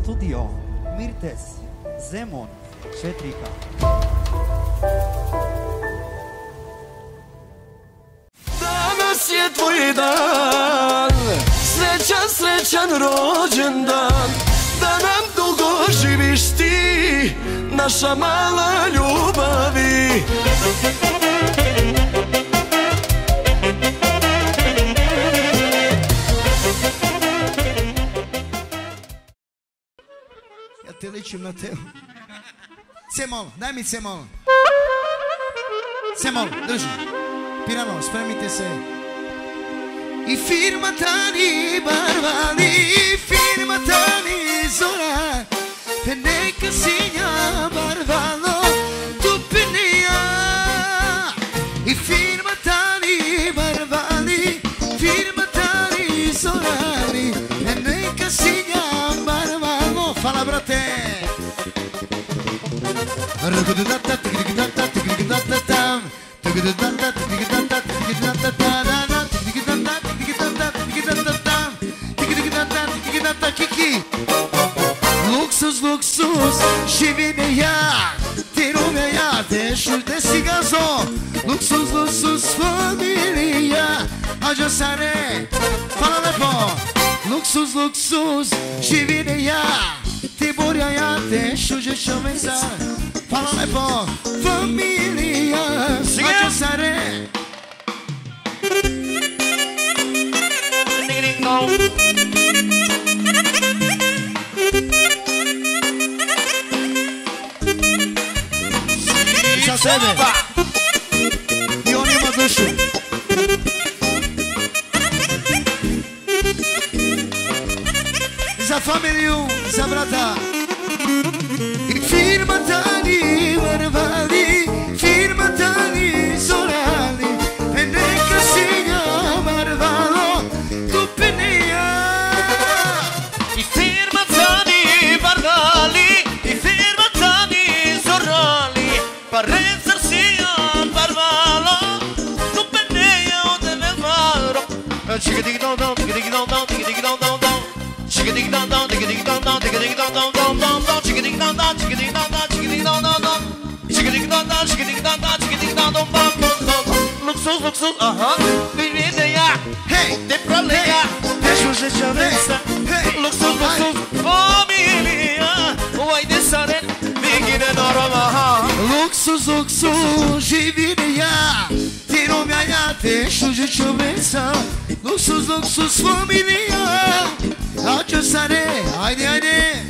studio Mirtes Zemun Četrika. Danas je tvoj dan, srećan, srećan rođendan, da nam dugo živiš ti, naša mala ljubavi. Ja te ličim na tebe. C-mol, daj mi C-mol. C-mol, drži. Pirano, spremite se. I firma tani barvali, i firma tani zora, te neka sinja barvalo tupinija. I firma tani barvali, firma tani zorali, te neka sinja barvalo. Fala, brate. Luxus, luxus, și vine ea, te rupe ea, te șulte si gazo. Luxus, luxus, familia, haja sare, fala lepo. Luxus, luxus, și vine ea, te boria ea, te șuge șomeza. Fala lepo, familia, haja sare. Za sebe i on ima dušu. Za familiju, za brata. I firma tani varvali, firma tani zorali, te neka sinja varvalo tupinija. I firma tani varvali, i firma tani zorali, pa rezar sijan barvalo tupinija ode me maro. Chikidik don don, chikidik don don, chikidik don don don, chikidik don don, chikidik don don, chikidik don don don don don, chikidik don don, chikidik don don, chikidik don don don, chikidik don don, chikidik don don, chikidik don don don don. Luxus, luxus, aha, vivine ja, Hey, te praleja, te šuže čavesa. Luxus, luxus, familija, uvajde sare, vigine noroma. luxus, luxus, și vine ea, te rumea ea, te șuge ciobesa. Luxus, luxus, familia, haja sare, haide, haide.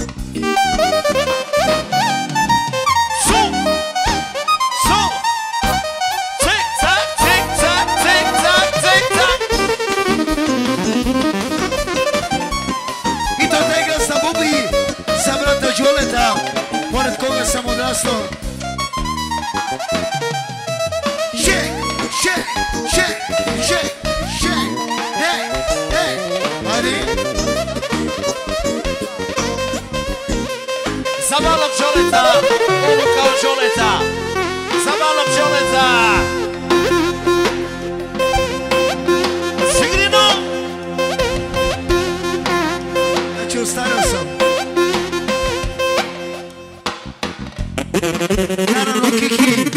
Su, su, tic tac, tic tac, tic tac, tic tac. I to tega sa bubi, sa brata Đoleta, pored koga sam odrastao. Shake, shake, shake, shake, shake, hey, hey, hadi. Za malog Đoleta, ovo kao Đoleta. Za malog Đoleta. Sigrino. Znači, ostario sam. Naravno, Kiki.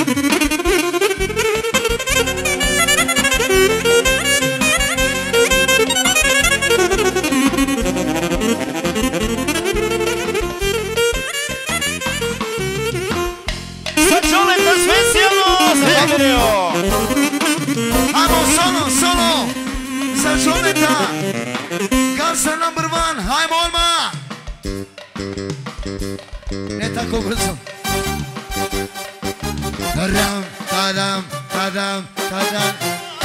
Za Đoleta specijalno za Egerio. Ajmo, solo, solo. Za Đoleta. Garza number one, hajmo odmah. Ne tako brzo. Ram, tadam, tadam, tadam.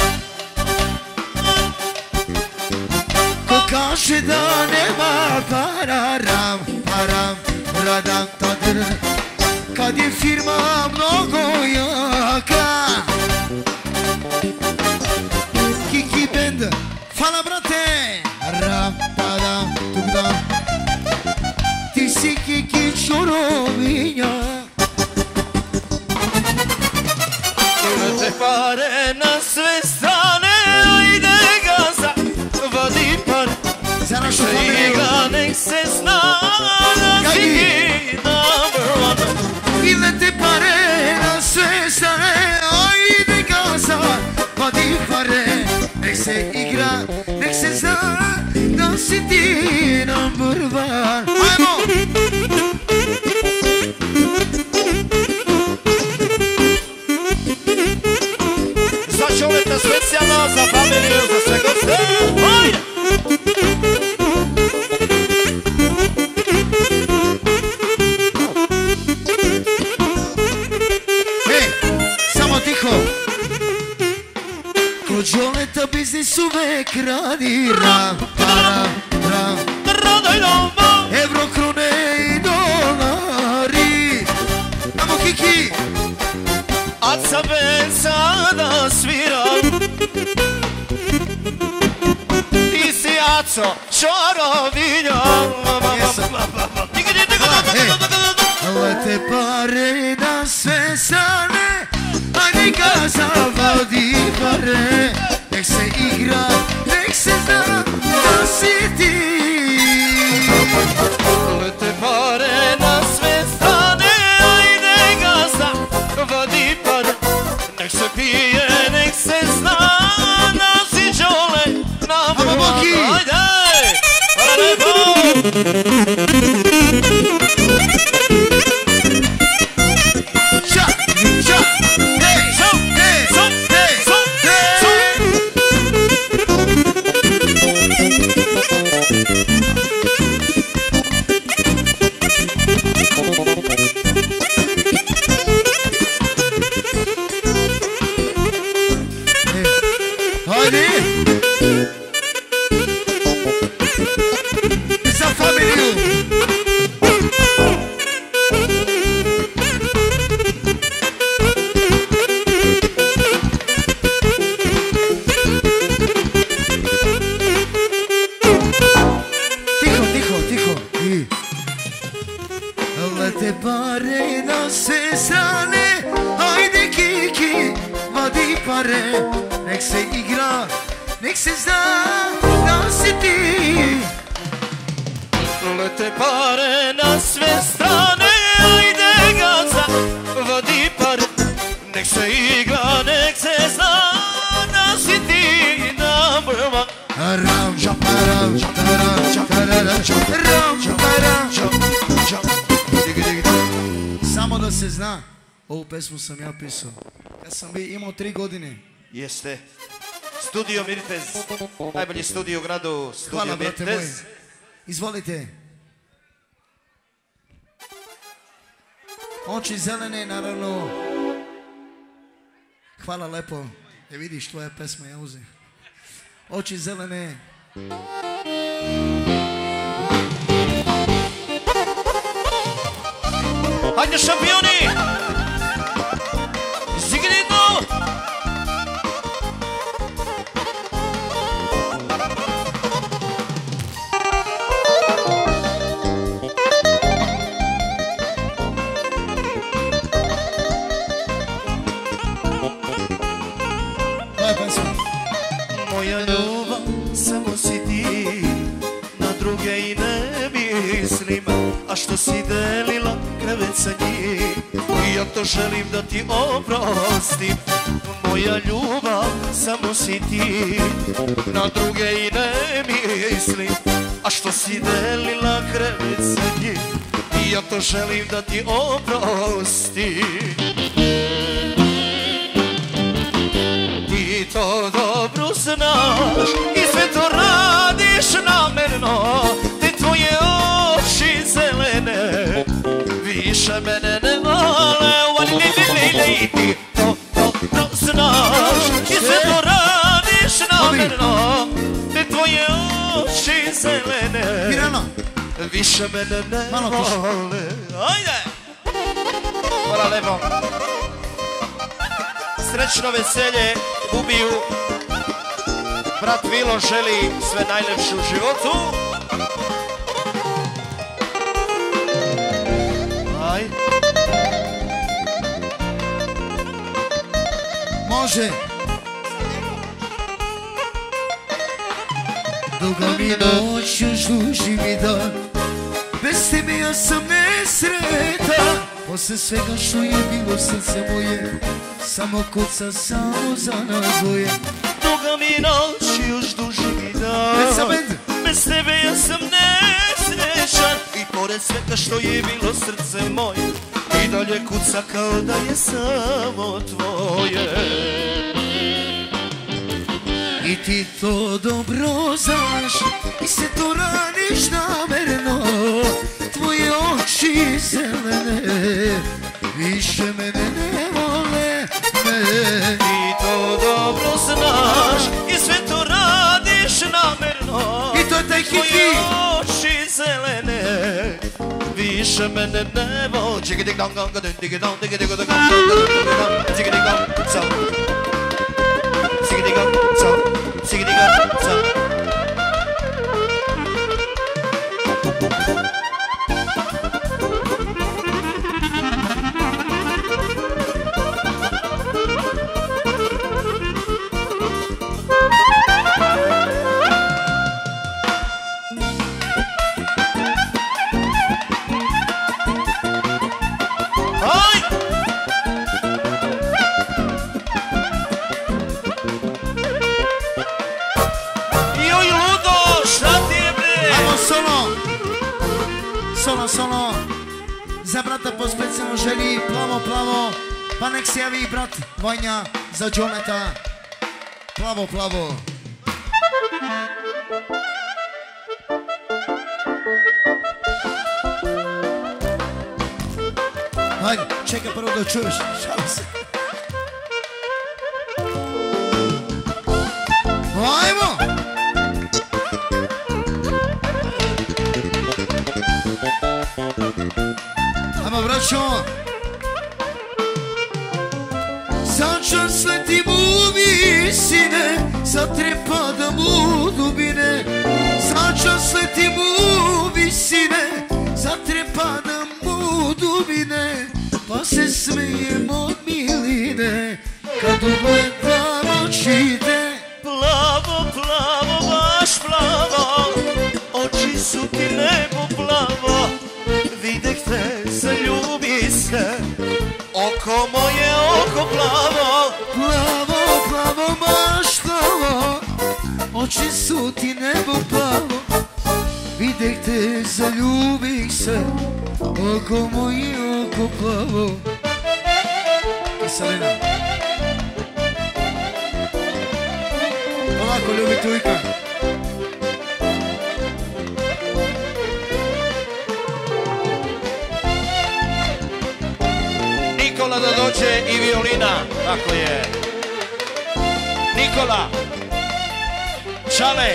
Ko kaže da nema para, ram, param, radam, tadr. Kad je firma mnogo jaka. Kiki Band, fala brate. Ram, tadam, tugdam. Ti si Kiki čurovinja. Te pare na sve strane, ajde gaza, vadi par. Za našu familiju. nek se zna da si ti number one. Bile te pare na sve strane, ajde gaza, vadi pare. Nek se igra, nek se zna da si ti number one. Ajmo! Za čovjeka specijalno, za familiju, za sve goste. Ajde! Samo tiho. Kod Žoleta biznis uvek radi. Evro, krone i dolari. Amo Kiki. Aca ben sada sviram. Ti si Aco, čarovinja. Lete pare na sve strane, ajde gaza, vodi pare. Nek se igra, nek se zna da si ti. Lete pare na sve strane, ajde gaza, vodi pare. Nek se pije, nek se zna da si Đole number one. Ajde! Hvala lepo! Samo da se zna, ovu pesmu sam ja pisao kad sam imao 3 godine. Jeste. Studio Mirtez, najbolji studio u gradu, Studio Hvala, brate moj. Mirtez. Izvolite. Oči zelene, naravno. Hvala lepo. Vidiš, tvoja pesma ja uzem. Oči zelene. Hajde šampioni! Zigrino! Moja ljubav samo si ti, na druge i ne mislim. A što si delila krevet sa njim, ja to želim da ti oprostim. Moja ljubav samo si ti, na druge i ne mislim. A što si delila krevet sa njim, ja to želim da ti oprostim. Ti to dobro znaš i sve to radiš namerno. Te tvoje oči zelene više mene ne vole. I ti to dobro znaš i sve to radiš namerno. Te tvoje oči zelene više mene ne vole. Ajde! Hvala lepo. Srećno veselje ubiju. Brat Vilo želi sve najlepše u životu. Aj. Može. duga mi noć, još duži mi dan. Bez tebe ja sam nesretan. Posle svega što je bilo srce moje samo kuca samo za nas dvoje. Duga mi noć, još duži mi dan. Bez tebe ja sam nesrećan. I pored svega što je bilo srce moje i dalje kuca kao da je samo tvoje. I ti to dobro znaš i se to radiš namerno. Tvoje oči zelene više mene ne vole. Ti to dobro znaš i sve to radiš namerno. I to je taj hit. Tvoje oči zelene više mene ne vole. Čigga ding dong dong dong ding dong ding dong dong dong ding dong so Siggy dong so Siggy dong so Solo za brata po specijalno želi plavo, plavo. Pa nek se javi brat Vanja za Džoneta. Plavo, plavo. Hajde, čekaj prvo da čuješ. Šalim se. Ajmo! Ajmo, braćo! Začas letim u visine, zatrepadam u dubine. Začas letim u visine, zatrepadam u dubine. Pa se smijem od miline, kad ugledam oči te. Plavo, plavo, baš plavo, oči su ti nebo plavo. Videh te, zaljubi se, oko moje oko plavo. Plavo, plavo, baš plavo, oči su ti nebo plavo. Videh te, zaljubih se, oko moje oko plavo. Kiselina. Polako, ljubi tujka. Nikola da dođe i violina, tako je. Nikola, Čale.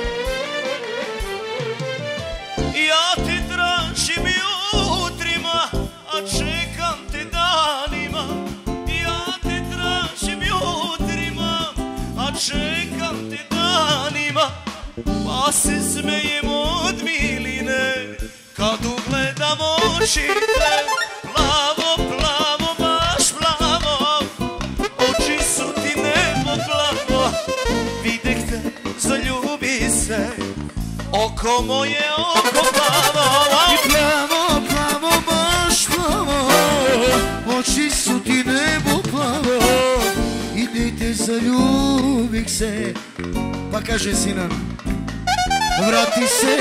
Ja ti tražim jutrima, a čekam te danima. Ja ti tražim jutrima, a čekam te danima. Pa se smejem od miline, kad ugledam oči te. Plavo, plavo, baš plavo, oči su ti nebo plavo. Videh te, zaljubi se, oko moje oko plavo. I plavo, plavo, baš plavo, oči su ti nebo plavo. Idite, zaljubih se, pa kaže Sinan, vrati se,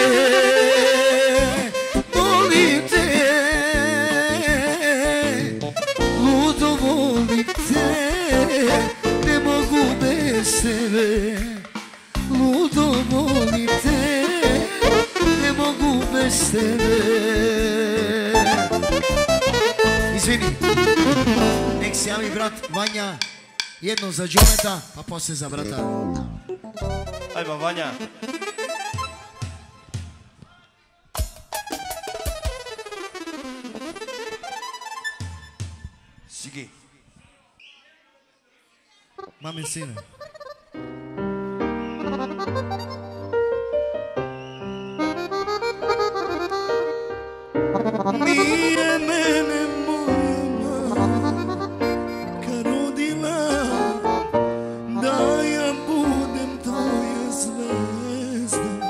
molim te. Ludo volim te, ne mogu bez tebe. Ludo volim te, ne mogu bez tebe. Izvini, nek se javi brat Vanja, jedno za Džoneta, a posle za brata. Ajmo, Vanja. Sigi. Mamin sine. Nije mene moja majka rodila, da ja budem tvoja zvezda.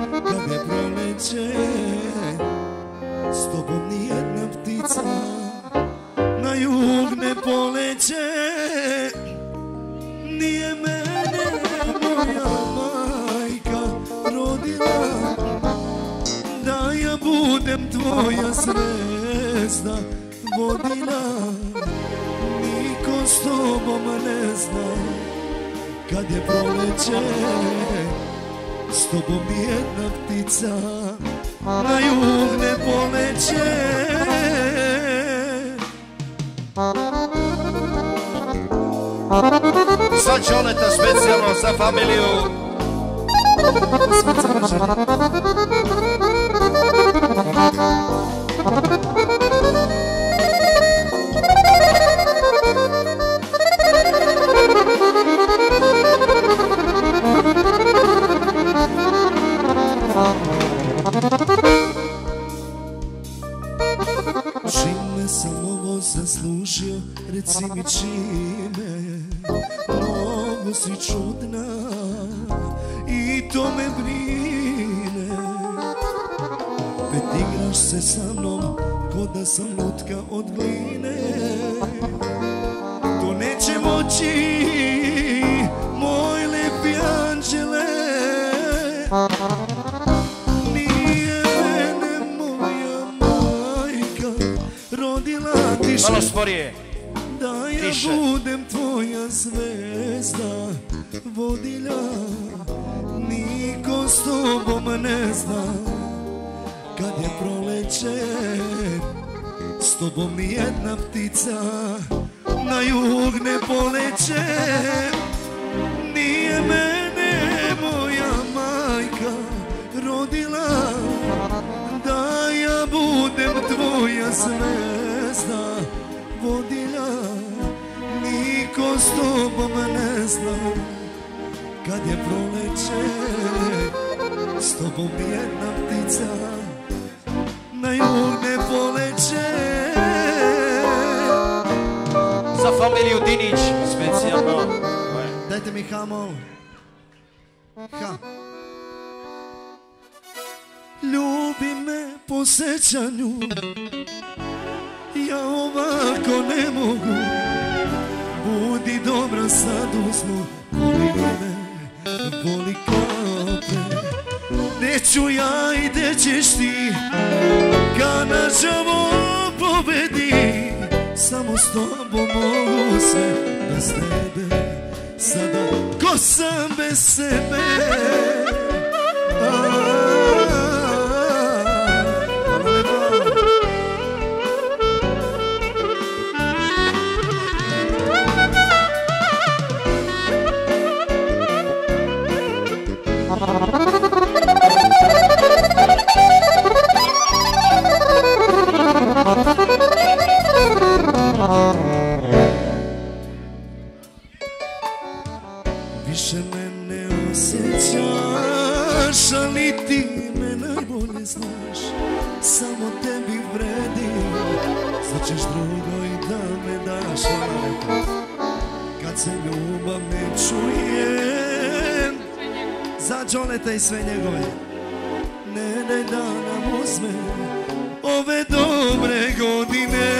kad je proleće, s tobom nijedna ptica na jug ne poleće. Nije mene moja majka rodila da ja budem tvoja zvezda vodila. Niko s tobom ne zna kad je proleće, s tobom nijedna ptica na jug ne poleće. Za Čoleta specijalno, za familiju. Čime sam ovo zaslužio, reci mi čime? Mnogo si čudna i to me brine. Opet igraš se sa mnom ko da sam lutka od gline. To neće moći, moj lepi anđele. Nije mene moja majka rodila. Malo sporije. Da ja budem tvoja zvezda vodilja. Niko s tobom ne zna kad je proleće, s tobom nijedna ptica na jug ne poleće. Nije mene moja majka rodila da ja budem tvoja zvezda vodilja. Niko s tobom ne zna kad je proleće, s tobom nijedna ptica na jug ne poleće. Za familiju Dinić specijalno. Dajte mi hamol. Ha. Ljubi me po sećanju, ja ovako ne mogu. Budi dobra sad uzmu, voli me, voli kape. Neću ja i gde ćeš ti, kad na žavo pobedi. Samo s tobom mogu sve, bez tebe sada ko sam bez sebe. Više me ne osjećaš, ali ti me najbolje znaš. Samo tebi vredi, sad ćeš drugo i da me daš. Kad se ljubav ne čuje, za Čoleta i sve njegove. Ne daj da nam uzme ove dobre godine.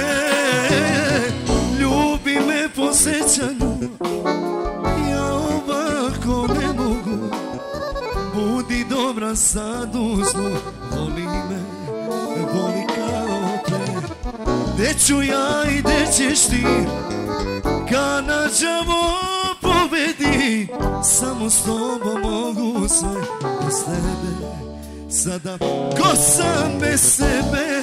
Ljubi me po sećanju, ja ovako ne mogu. Budi dobra sad uzmu, voli me, voli kao pre. Gde ću ja i gde ćeš ti, kad na đavo pobedi. Samo s tobom mogu sve, bez tebe sada ko sam bez sebe.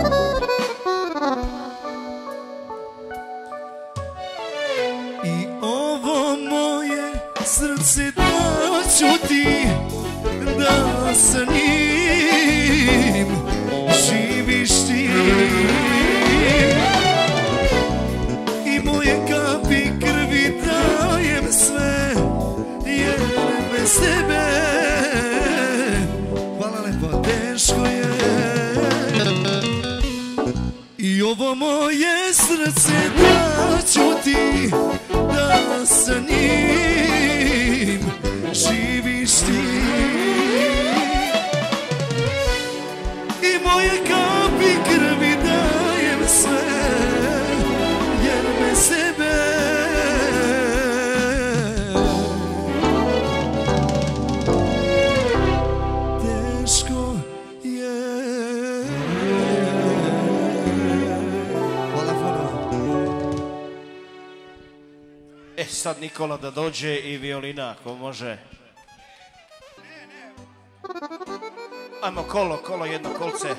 I srce da ću ti da sa njim živiš ti. I moje kapi krvi dajem sve, jer bez tebe, hvala lepo, teško je. I ovo moje srce da ću ti da sa njim živiš ti. I moje kapi krvi dajem sve, jer bez tebe teško je. Hvala puno. Sad Nikola da dođe i violina ako može. Ajmo kolo, jedno kolce.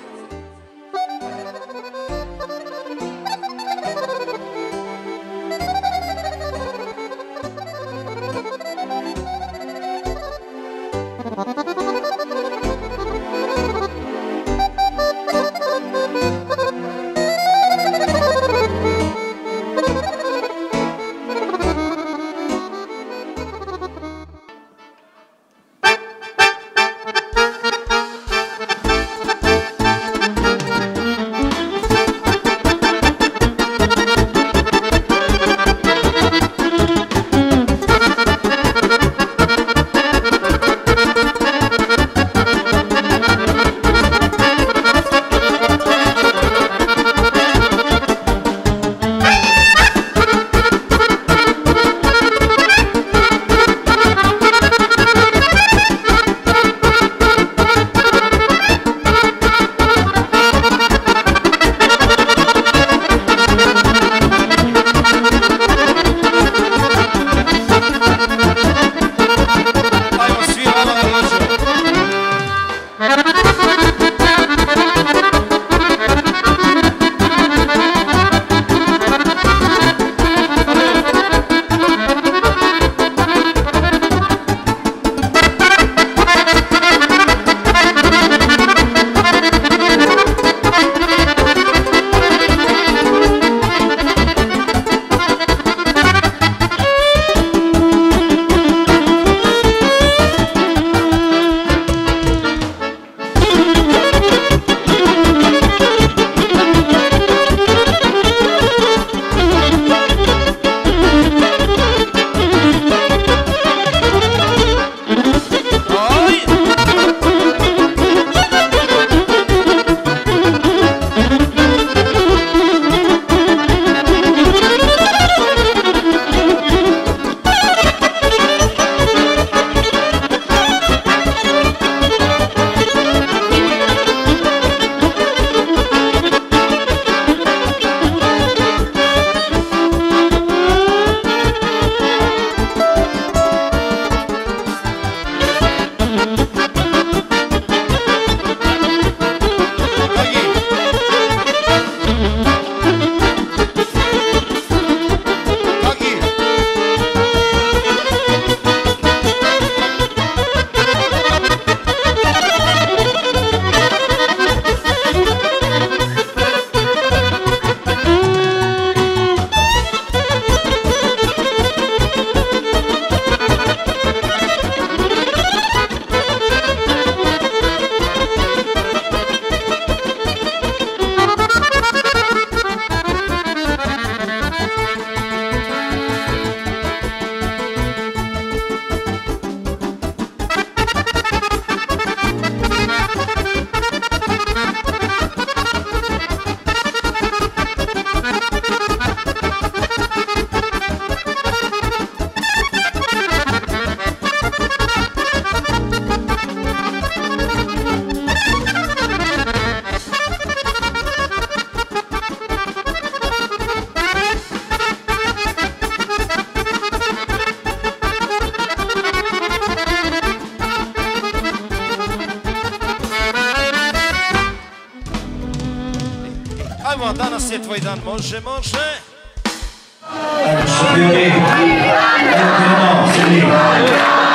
Ajmo, danas je tvoj dan, može, može. Šampioni, evo ti ono, sedi.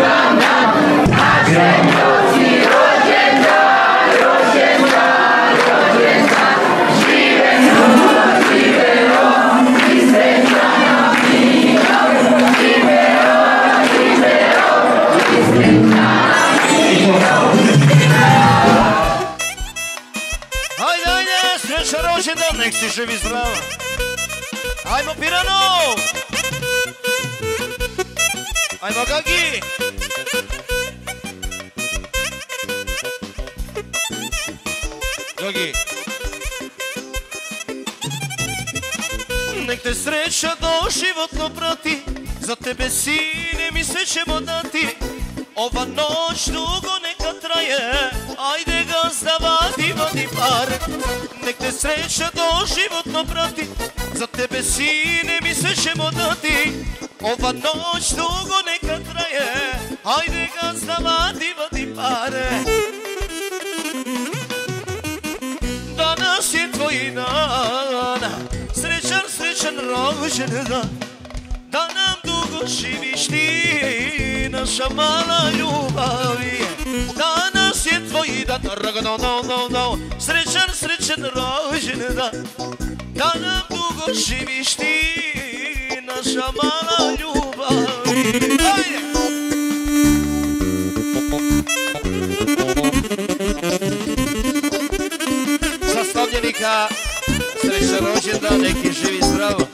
Nek si živi zdrav. Ajmo Pirano. Ajmo Gagi. Gagi. Nek te sreća doživotno prati, za tebe sine mi sve ćemo dati. Ova noć dugo neka traje, ajde gazda vadi, vadi pare. Nek te sreća doživotno prati, za tebe sine mi sve ćemo dati. Ova noć dugo neka traje, ajde gazda vadi, vadi pare. Danas je tvoj dan, srećan, srećan rođendan. Da nam dugo živiš ti, naša mala ljubavi. Danas je tvoj dan, srećan, srećan rođendan. Da nam dugo živiš ti, naša mala ljubavi. Za slavljenika, srećan rođendan, neki živi zdravo.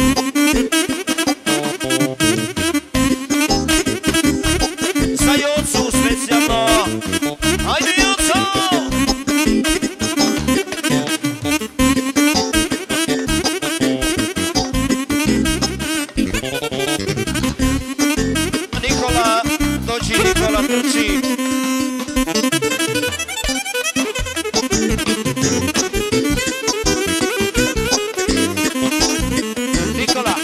Za Jocu specijalno. Ajde Joco! Nikola, dođi Nikola, trči. Nikola.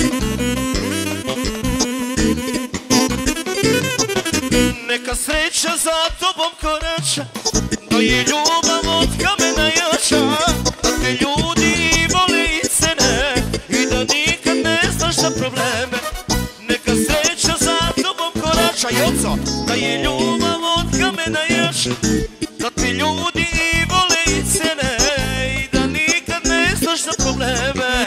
Neka sreća za tobom korača, da je ljubav od kamena jača, da te ljudi vole i cene i da nikad ne znaš za probleme. Neka sreća za tobom korača, Joco, da je ljubav od kamena jača, da te ljudi vole i cene i da nikad ne znaš za probleme.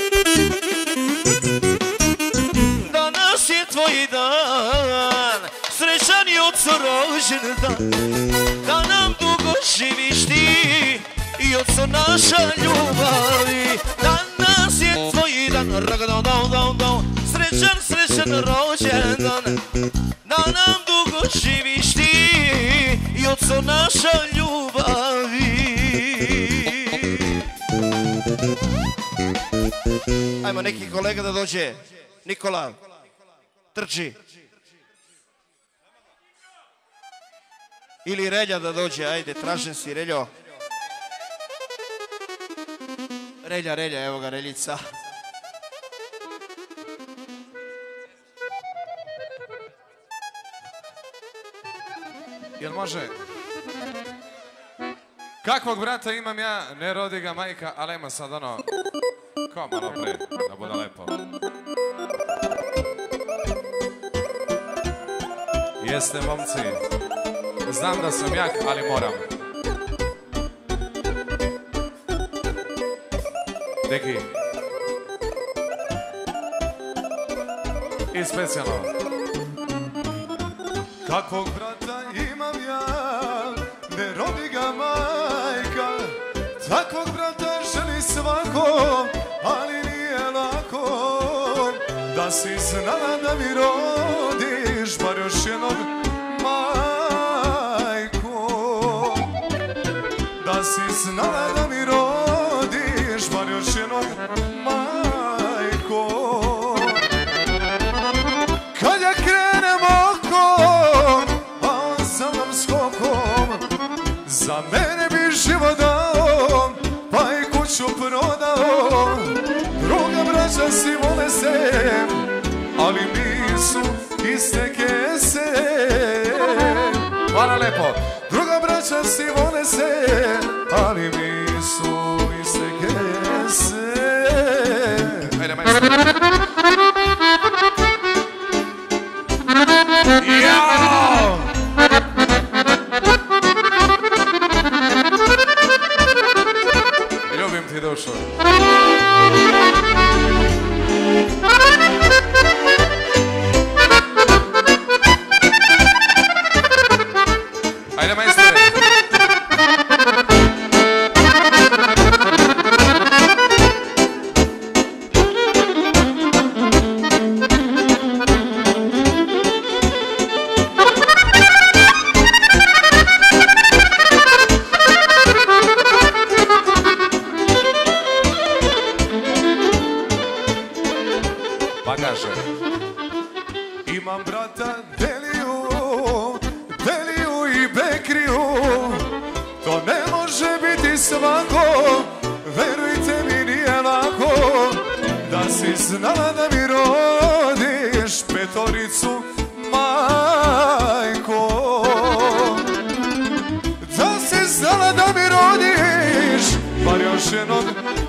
Danas je tvoj dan, srećan Joco rođendan. Da nam dugo živiš ti, Joco naša ljubavi. Danas je tvoj dan, srećan, srećan rođendan. Da nam dugo živiš ti, Joco naša ljubavi. Ajmo neki kolega da dođe. Nikola, trči. Ili Relja da dođe, ajde, tražem si Reljo. Relja, evo ga Reljica. Jel može? Kakvog brata imam ja, ne rodi ga majka, ali ima sad ono, kao malo pre, da bude lepo. Jeste momci, znam da sam jak, ali moram. Deki. I specijalno. Kakvog brata imam ja, ne rodi ga majka. Takvog brata želi svako, ali nije lako. Da si znala da mi rodiš, bar još jednog majko. Da si znala da mi rodiš, bar još jednog majko. Kad ja krenem okom, a on za mnom skokom, za mene bi život dao, pa i kuću prodao. Druga braća si vole se, ali nisu iste kese. Hvala lepo. Druga braća si vole se, ali nisu iste kese. Ajde, majster. Ja! Ajde, majstore. Pa kaže, imam brata Deliju i Bekriju, to ne može biti svako, verujte mi nije lako, da si znala da mi rodiš petoricu, majko. Da si znala da mi rodiš bar još jednog,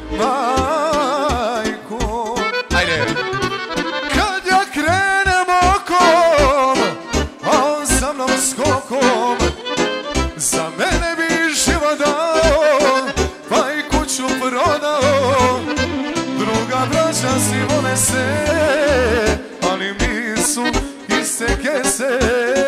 majko. Ajde. Kad ja krenem okom, a on sa mnom skokom, za mene bi život dao, pa i kuću prodao. Druga braća si vole se, ali nisu iste kese.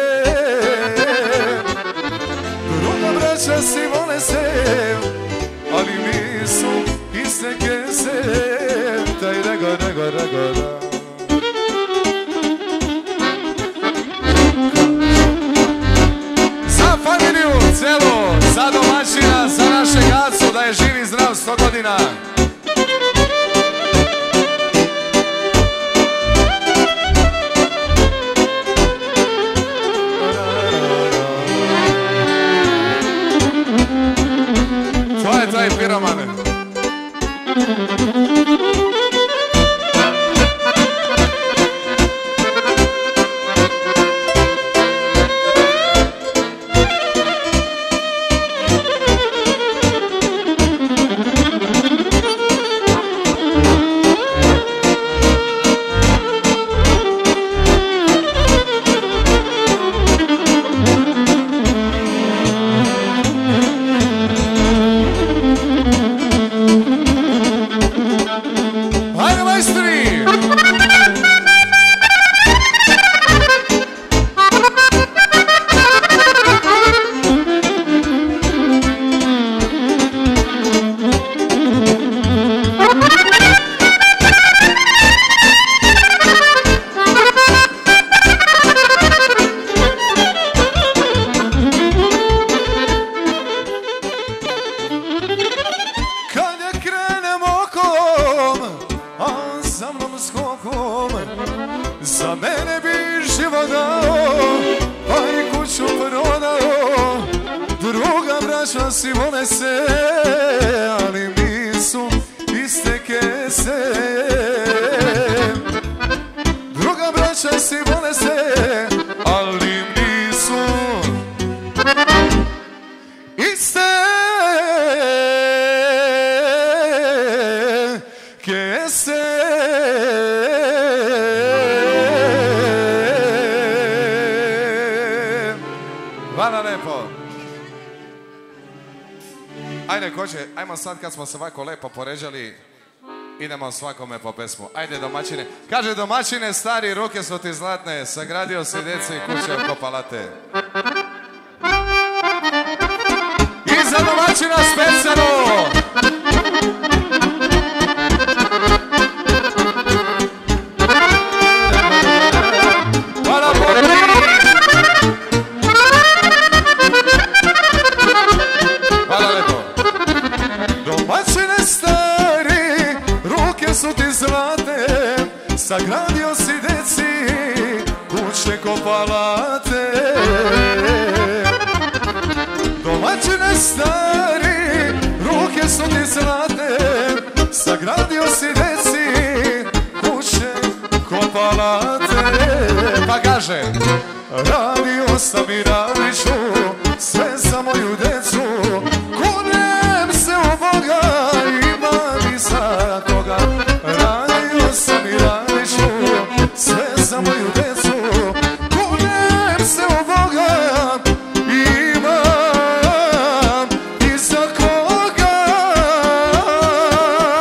Druga braća si vole se, ali nisu iste kese. Taj rega. Za familiju celu, za domaćina, za naše Gacu, da je živ i zdrav 100 godina. To je taj piromane. Za mene bi život dao, pa i kuću prodao. Druga braća si vole se, ali nisu iste kese. Druga braća si vole se, ali nisu iste kese. Hvala lepo. Ajde, ko će, ajmo sad kad smo se ovako lepo poređali, idemo svakome po pesmu. Ajde, domaćine. Kaže, domaćine stari, ruke su ti zlatne, sagradio si djece i kuće oko palate. I za domaćina specijalno! Hvala Bogu! Hvala lepo. Domaćine stari, ruke su ti zlate, sagradio si deci kuće ko palate. Domaćine stari, ruke su ti zlate, sagradio si deci kuće ko palate. Pa kaže, radio sam i radit ću sve za moju decu, kunem se u Boga, imam i za koga. Radio sam i radit ću sve za moju decu, kunem se u Boga, imam i za koga.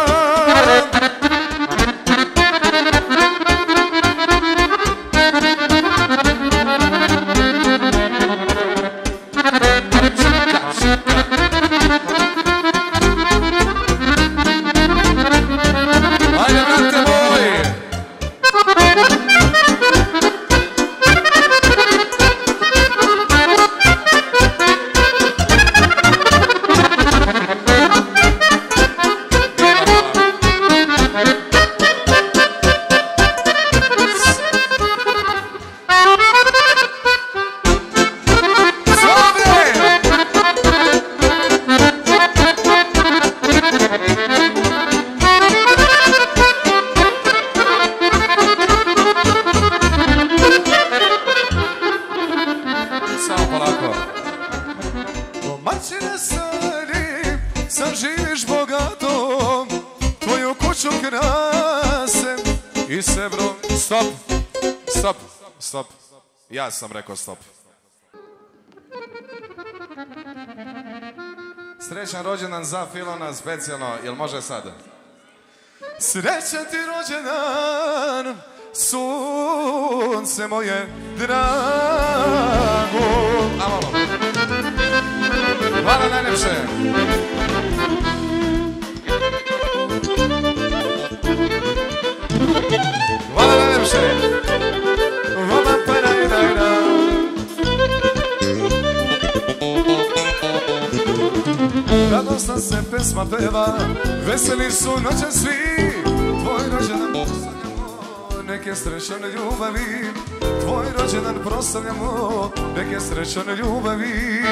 noću krase i sebrom. Stop. Ja sam rekao stop. Srećan rođendan za Filona specijalno, jel može sad? Srećan ti rođendan, sunce moje drago. A malo. Hvala najljepše. Hvala najljepše. Hvala pa najda. Radosna se pesma peva, veseli su noće svi. Tvoj rođendan proslavljamo, neke srećane ljubavi. Tvoj rođendan proslavljamo, neke srećane ljubavi.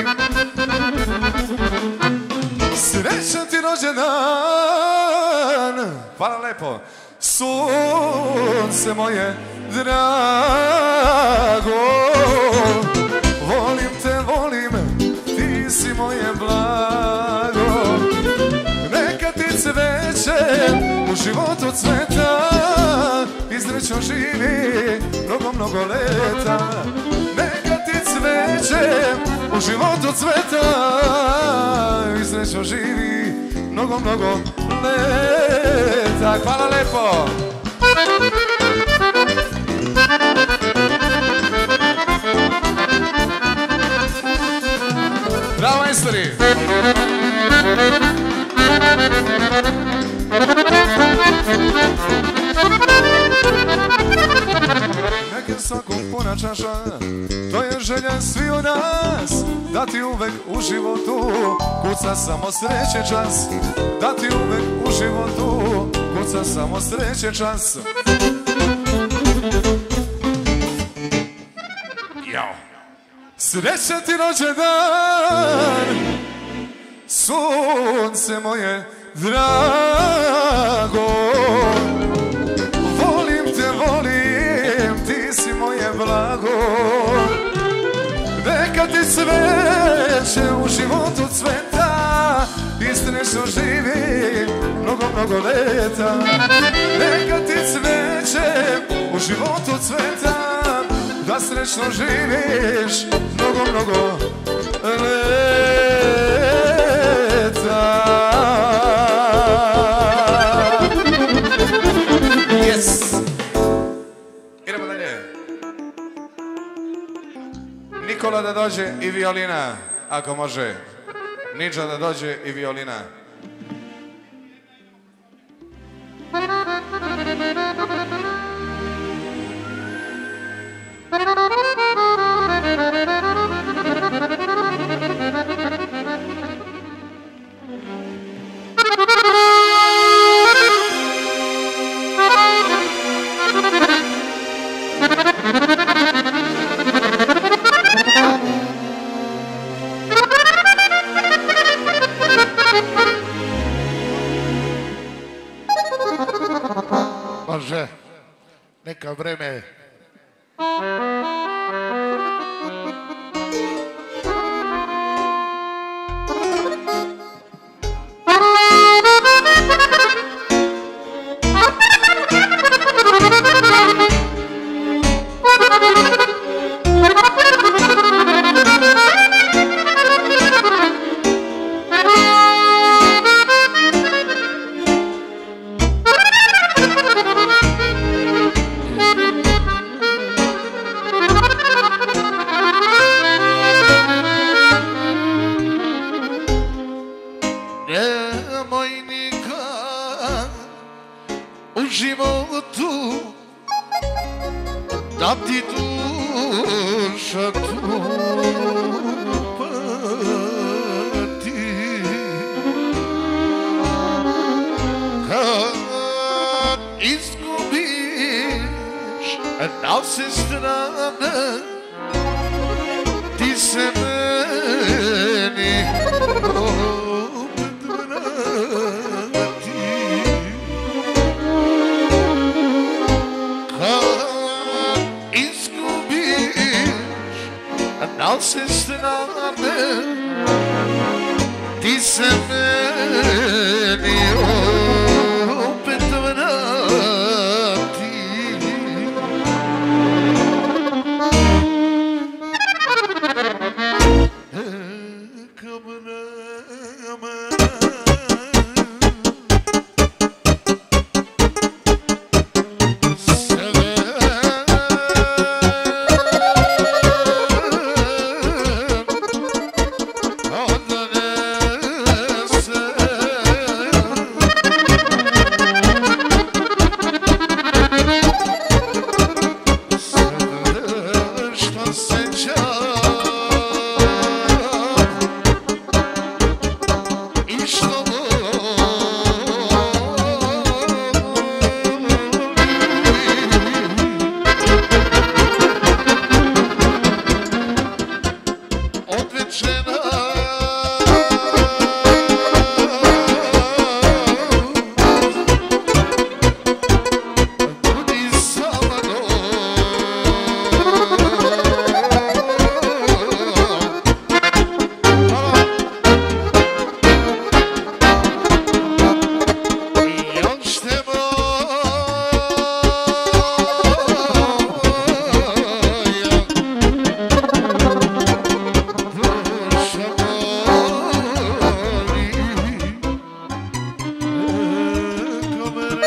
Srećan ti rođendan, hvala lepo. Sunce moje drago, volim te, ti si moje blago. Neka ti cveće u životu cveta i srećno živi mnogo leta. Neka ti cveće u životu cveta i srećno živi mnogo leta. Hvala lepo. Bravo, majstori! Neka svakog puna čaša, to je želja svi od nas. Da ti uvek u životu kuca samo sreće čas. Da ti uvek u životu kuca samo sreće čas. Jao! Srećan ti rođendan, sunce moje drago. Volim te, ti si moje blago. Neka ti cveće u životu cveta i srećno živi mnogo leta. Neka ti cveće u životu cveta da srećno živiš mnogo leta. Yes. Idemo dalje. Nikola da dođe i violina, ako može. Niđa da dođe i violina. Može, neka vreme. da ti duša tu pati. Kad izgubiš na sve strane, ti se meni opet vrati. Kad izgubiš na sve strane, ti se meni opet vrati.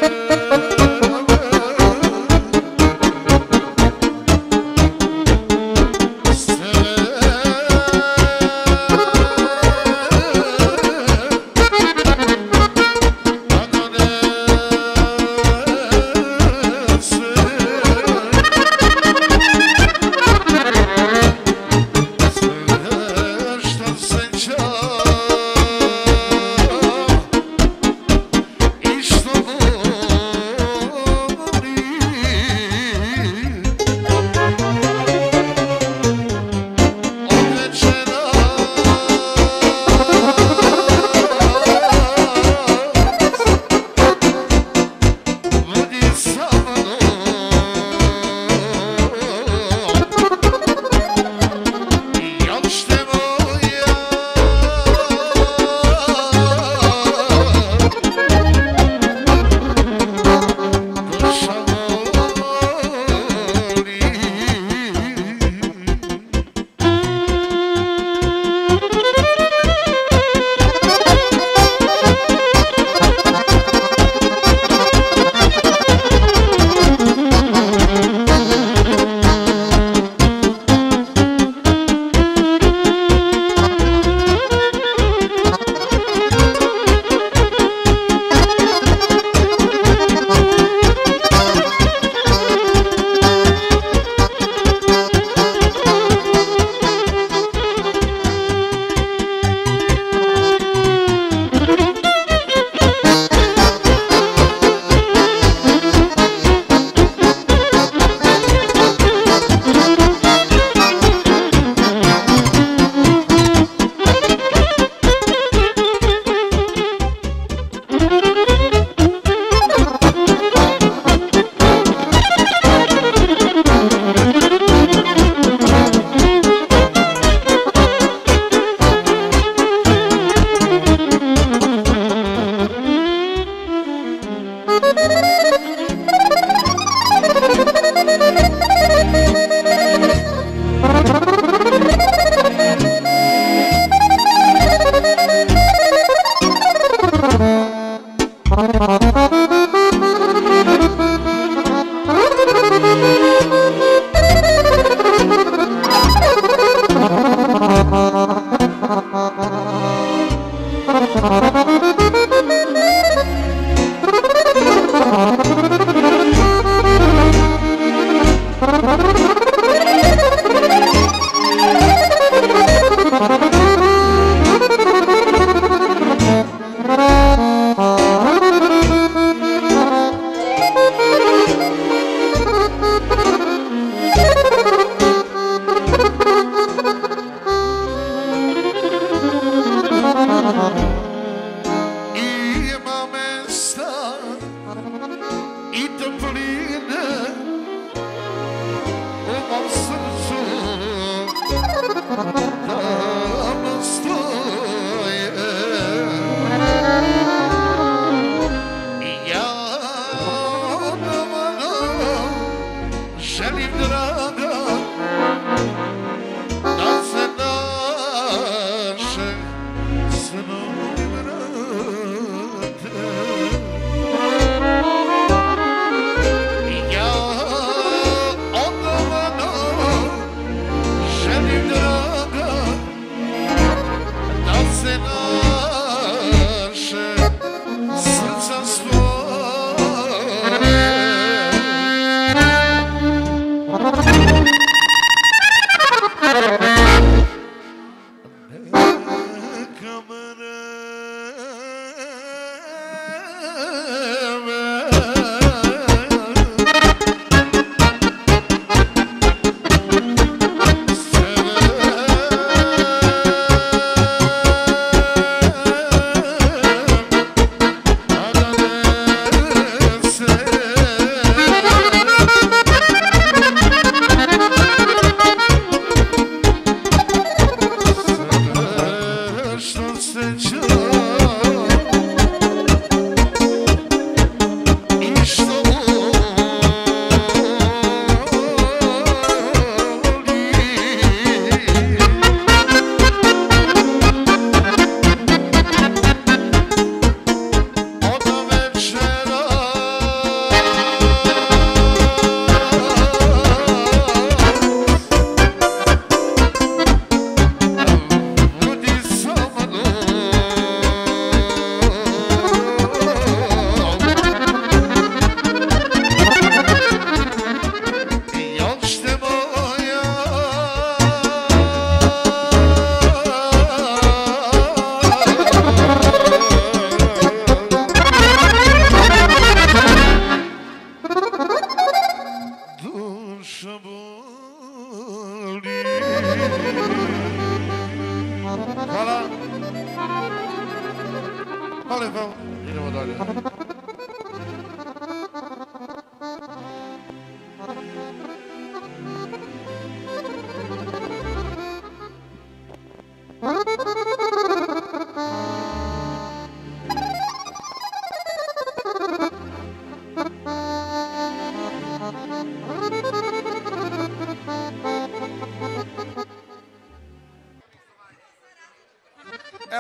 Želim draga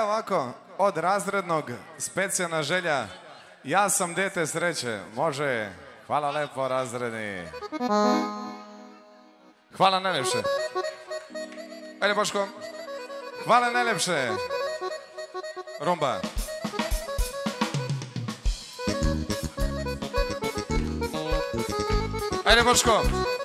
Evo ovako, od razrednog specijalna želja. Ja sam dete sreće. Može. Hvala lepo razredni. Hvala najljepše. Ajde Boško. Hvala najljepše. Rumba. Ajde Boško.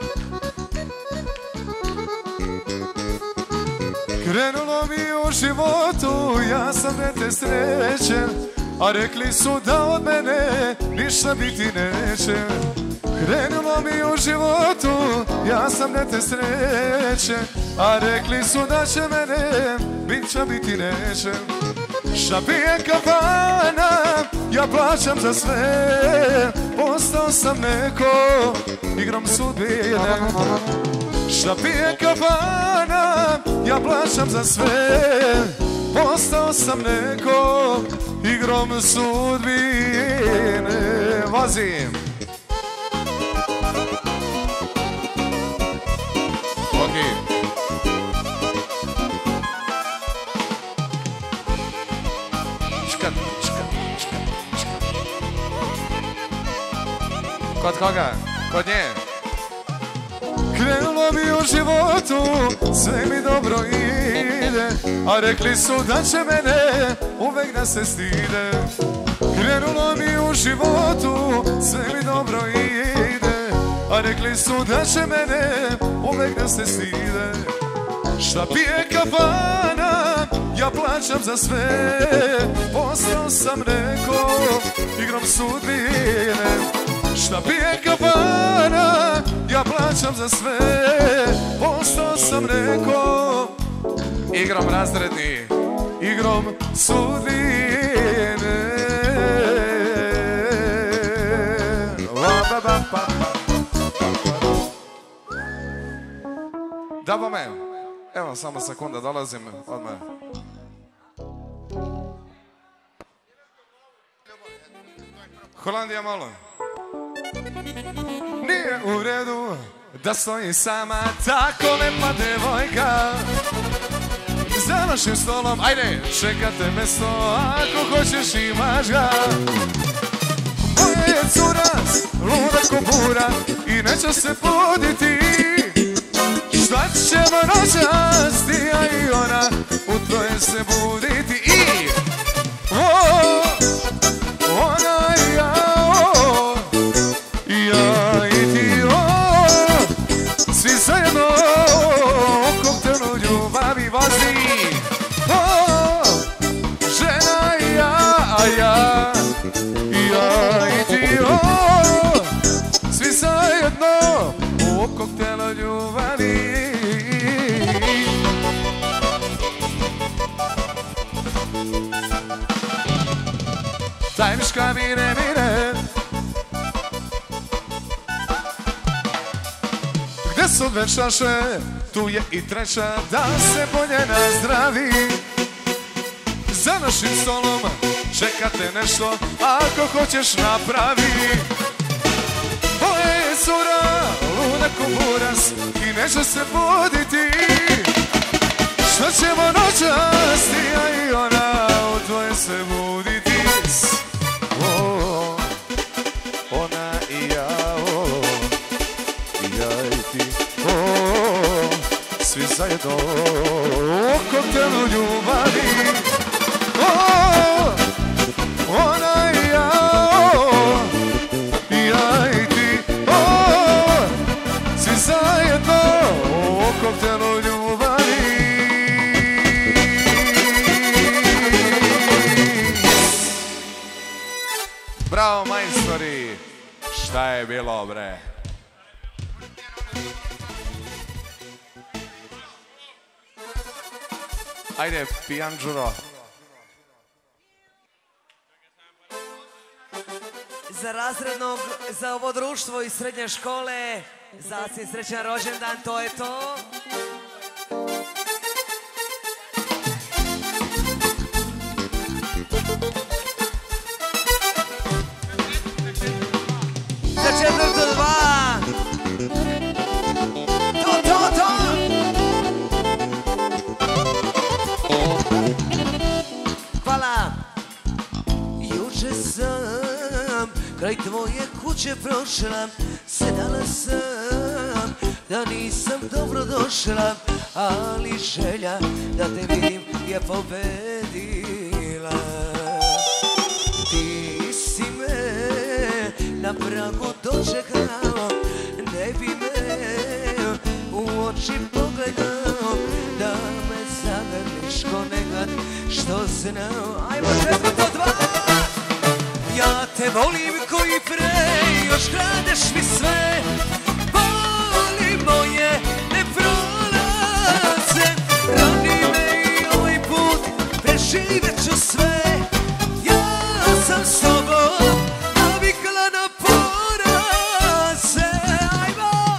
Krenulo mi u životu, ja sam dete srećen, a rekli su da od mene ništa biti neće. Krenulo mi u životu, ja sam dete srećen, a rekli su da će mene biti neće. Šta pije kafana, ja plaćam za sve, postao sam neko igrom sudbine. Šta pije kafana, ja plaćam za sve, postao sam neko igrom sudbine. Vozim. Okay. Kod koga? Kod nje? Krenulo mi u životu, sve mi dobro ide, a rekli su da će mene uvek da se stide. Krenulo mi u životu, sve mi dobro ide, a rekli su da će mene uvek da se stide. Šta pije kafana, ja plaćam za sve, postao sam neko igrom sudbine. Šta pije kafana, ja plaćam za sve, postao sam neko igrom razredni, igrom sudbine. Da bome, evo samo sekunda, dolazim odmah. Holandija malo. Nije u redu da stoji sama tako lepa devojka za našim stolom. Ajde, čekate mesto, ako hoćeš imaš ga. Moja je cura, luda ko bura i neće se buditi. Šta ćemo noćas, ti ja i ona, u troje se buditi. I ona i ja, ja i ti, svi zajedno u koktelu ljubavi vozi. Žena i ja, a ja i ti, svi zajedno u koktelu ljubavi. Tajniška mire, mire, gdje su dve čaše, tu je i treća, da se bolje nazdravi. Za našim stolom čekate nešto, ako hoćeš napravi. Moja je cura, luda ko buras i neće se buditi. Šta ćemo noćas, ti ja i ona, u tvoje se buditi. Ona i ja, ja i ti, svi zajedno u koktelu ljubavi. Ona i ja, ja i ti, svi zajedno u koktelu ljubavi. Bravo majstori, šta je bilo bre? Ajde, pijan Đuro. Za razrednog, za ovo društvo iz srednje škole, za si srećan rođendan, to je to. Za 4-2. To. kraj tvoje kuće prošla, sedala sam da nisam dobro došla, ali želja da te vidim je pobedila. Ti si me na pragu dočekao, ne bi me u oči pogledao, da me zagrliš ko nekad što znao. Ajmo četvrto dva! Ja te volim koji pre, još kradeš mi sve, boli moje ne prolaze, rani me i ovaj put, preživjet ću sve. Ja sam s tobom navikla na poraze. Ajmo!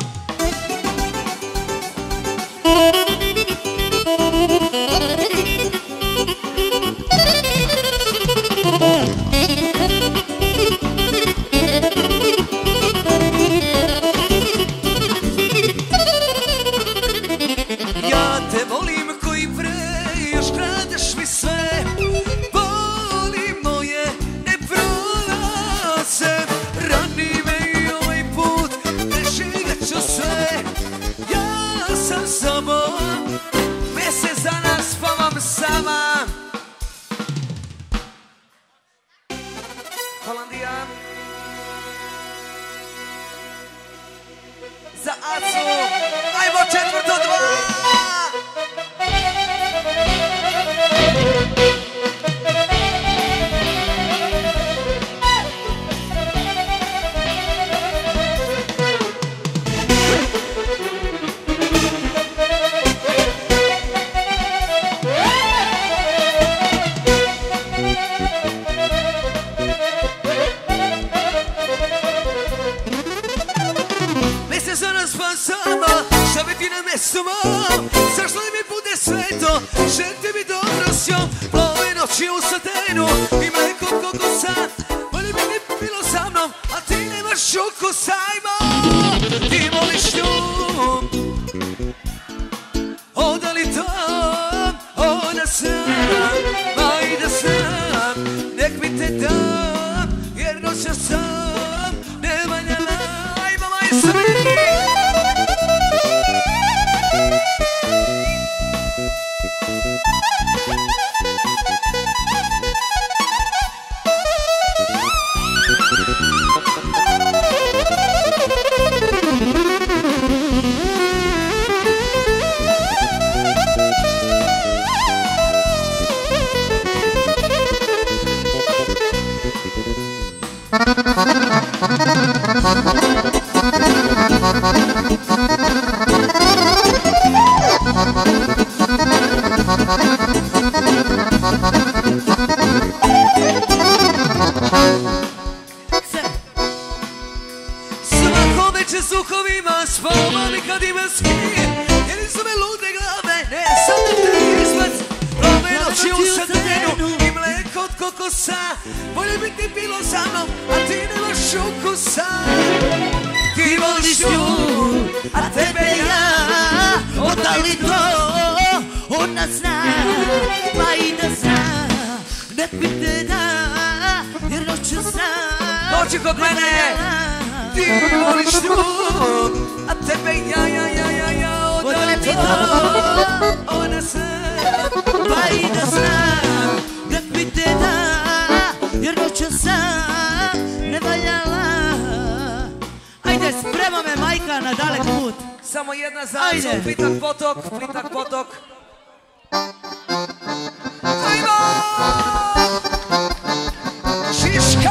Ja te volim koji pre, još kradeš mi sve, boli moje ne prolaze, rani me i ovaj put, preživjet ću sve. Ja sam samo mjesec dana spavam sama. Holandija za Acu, ajmo četvrto dva! Mjesec dana spavam sama, šta bi ti na mjestu mom, zašto li mi bude sveto, želite mi dobro s njom, plove noći u satenu i mleko od kokosa, bolje bi ti bilo sa mnom, a ti nemaš ukusa. Ajmo! Ti voliš nju, oda li to ona zna, ma i da znam, nek mi te dam, jer noća sam ne valjala. Ajmo majstori! Svako večer s duhovima spavam i kad imam s kim, jer su me lude glave, ne sam da te izbac. Plove noći u satenu i mleko od kokosa, bolje bi ti bilo sa mnom, a ti nemaš ukusa. Ti voliš nju, a tebe ja, Oda li to ona zna, pa i da zna, nek mi te da, jer noću zna. dođi kod mene. Ti voliš nju, a tebe ja, oda li to ona zna, Pa i da znam, nek mi te da, jer noću sam ne valjala. Ajde, sprema me majka na dalek put. samo jedna zacu, Plitak potok. Ajmo! Šiška!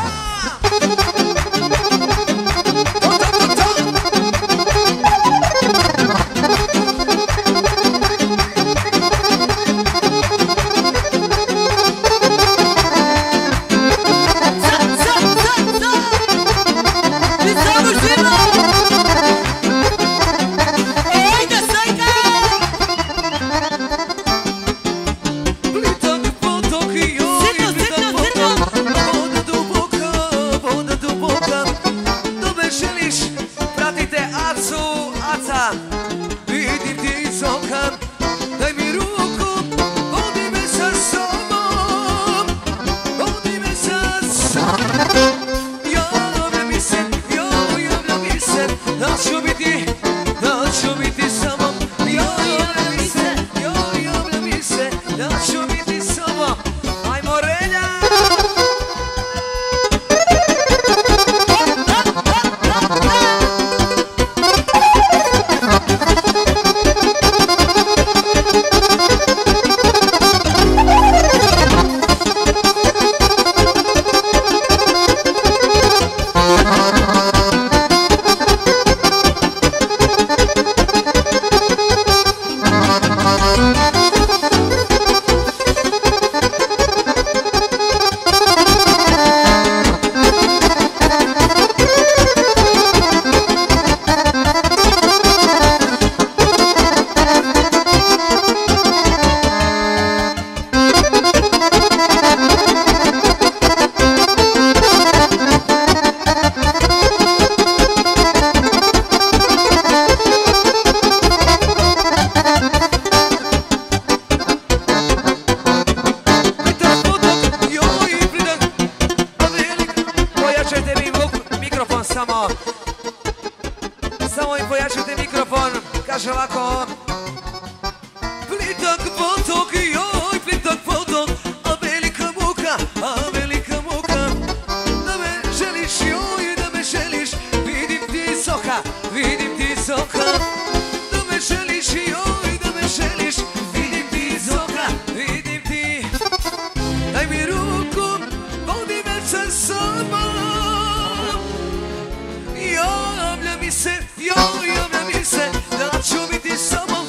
kaže ovako. Plitak potok, joj, plitak potok, a velika muka, da me želiš, joj, da me želiš, vidim ti soka, da me želiš, joj, da me želiš, vidim ti soka, vidim ti. Daj mi ruku, vodi me sa sobom, javlja mi se, da ću biti s tobom,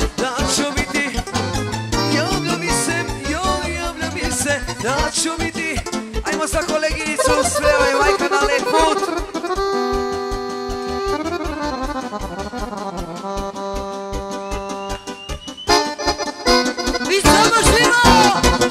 da ću biti. Ajmo sa koleginicu, svevaj majka na lep put. I samo živo!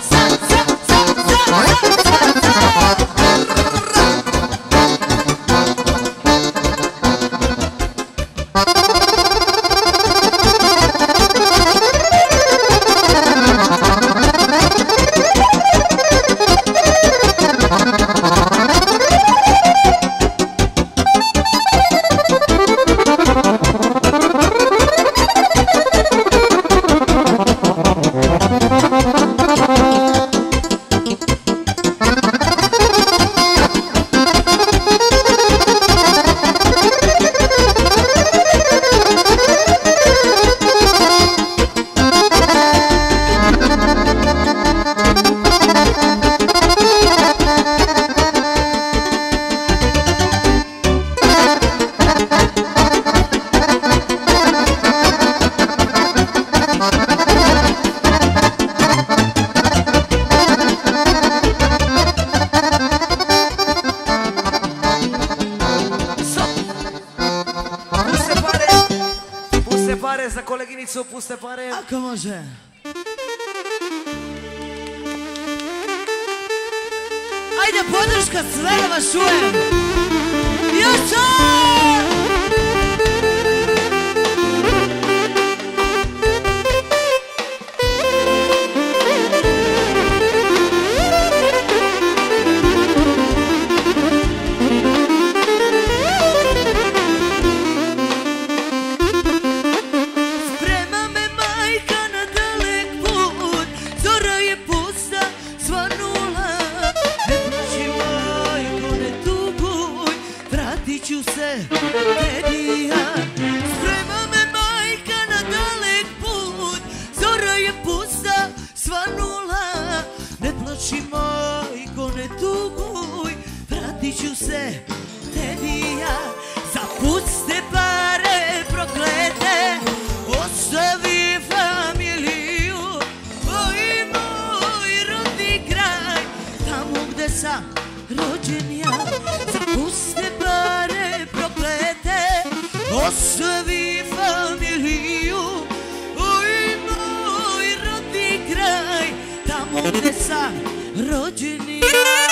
Za koleginicu puste pare. Ako može. Ajde podrška sve da vas čujem. Jača! Ostavi familiju, oj moj rodni kraj, tamo gde sam rođen ja.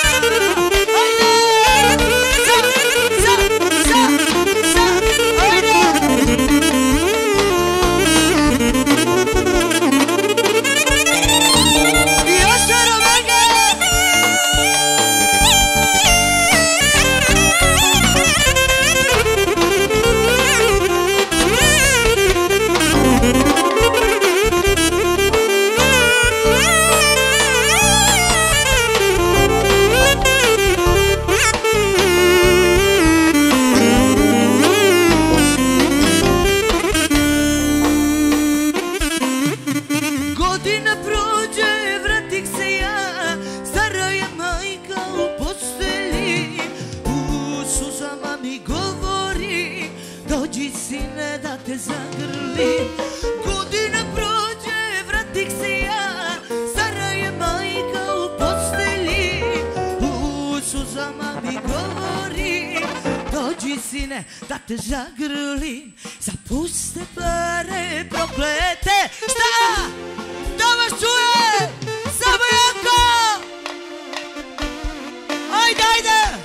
Da te zagrlim za puste pare proklete. Šta? Da vas čuje? Samo jako! Ajde, ajde!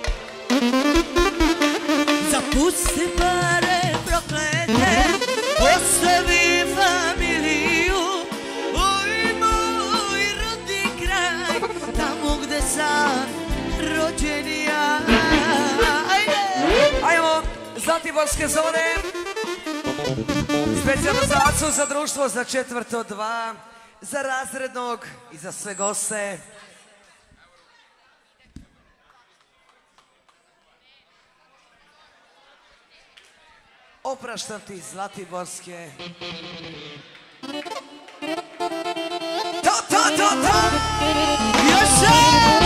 Za puste pare proklete ostavi familiju, oj moj rodni kraj, tamo gde sam rođen ja. Ajmo, Zlatiborske zone. Specijalno za Acu, za društvo, za četvrto 2, za razrednog i za sve goste. Opraštam ti Zlatiborske. To! Još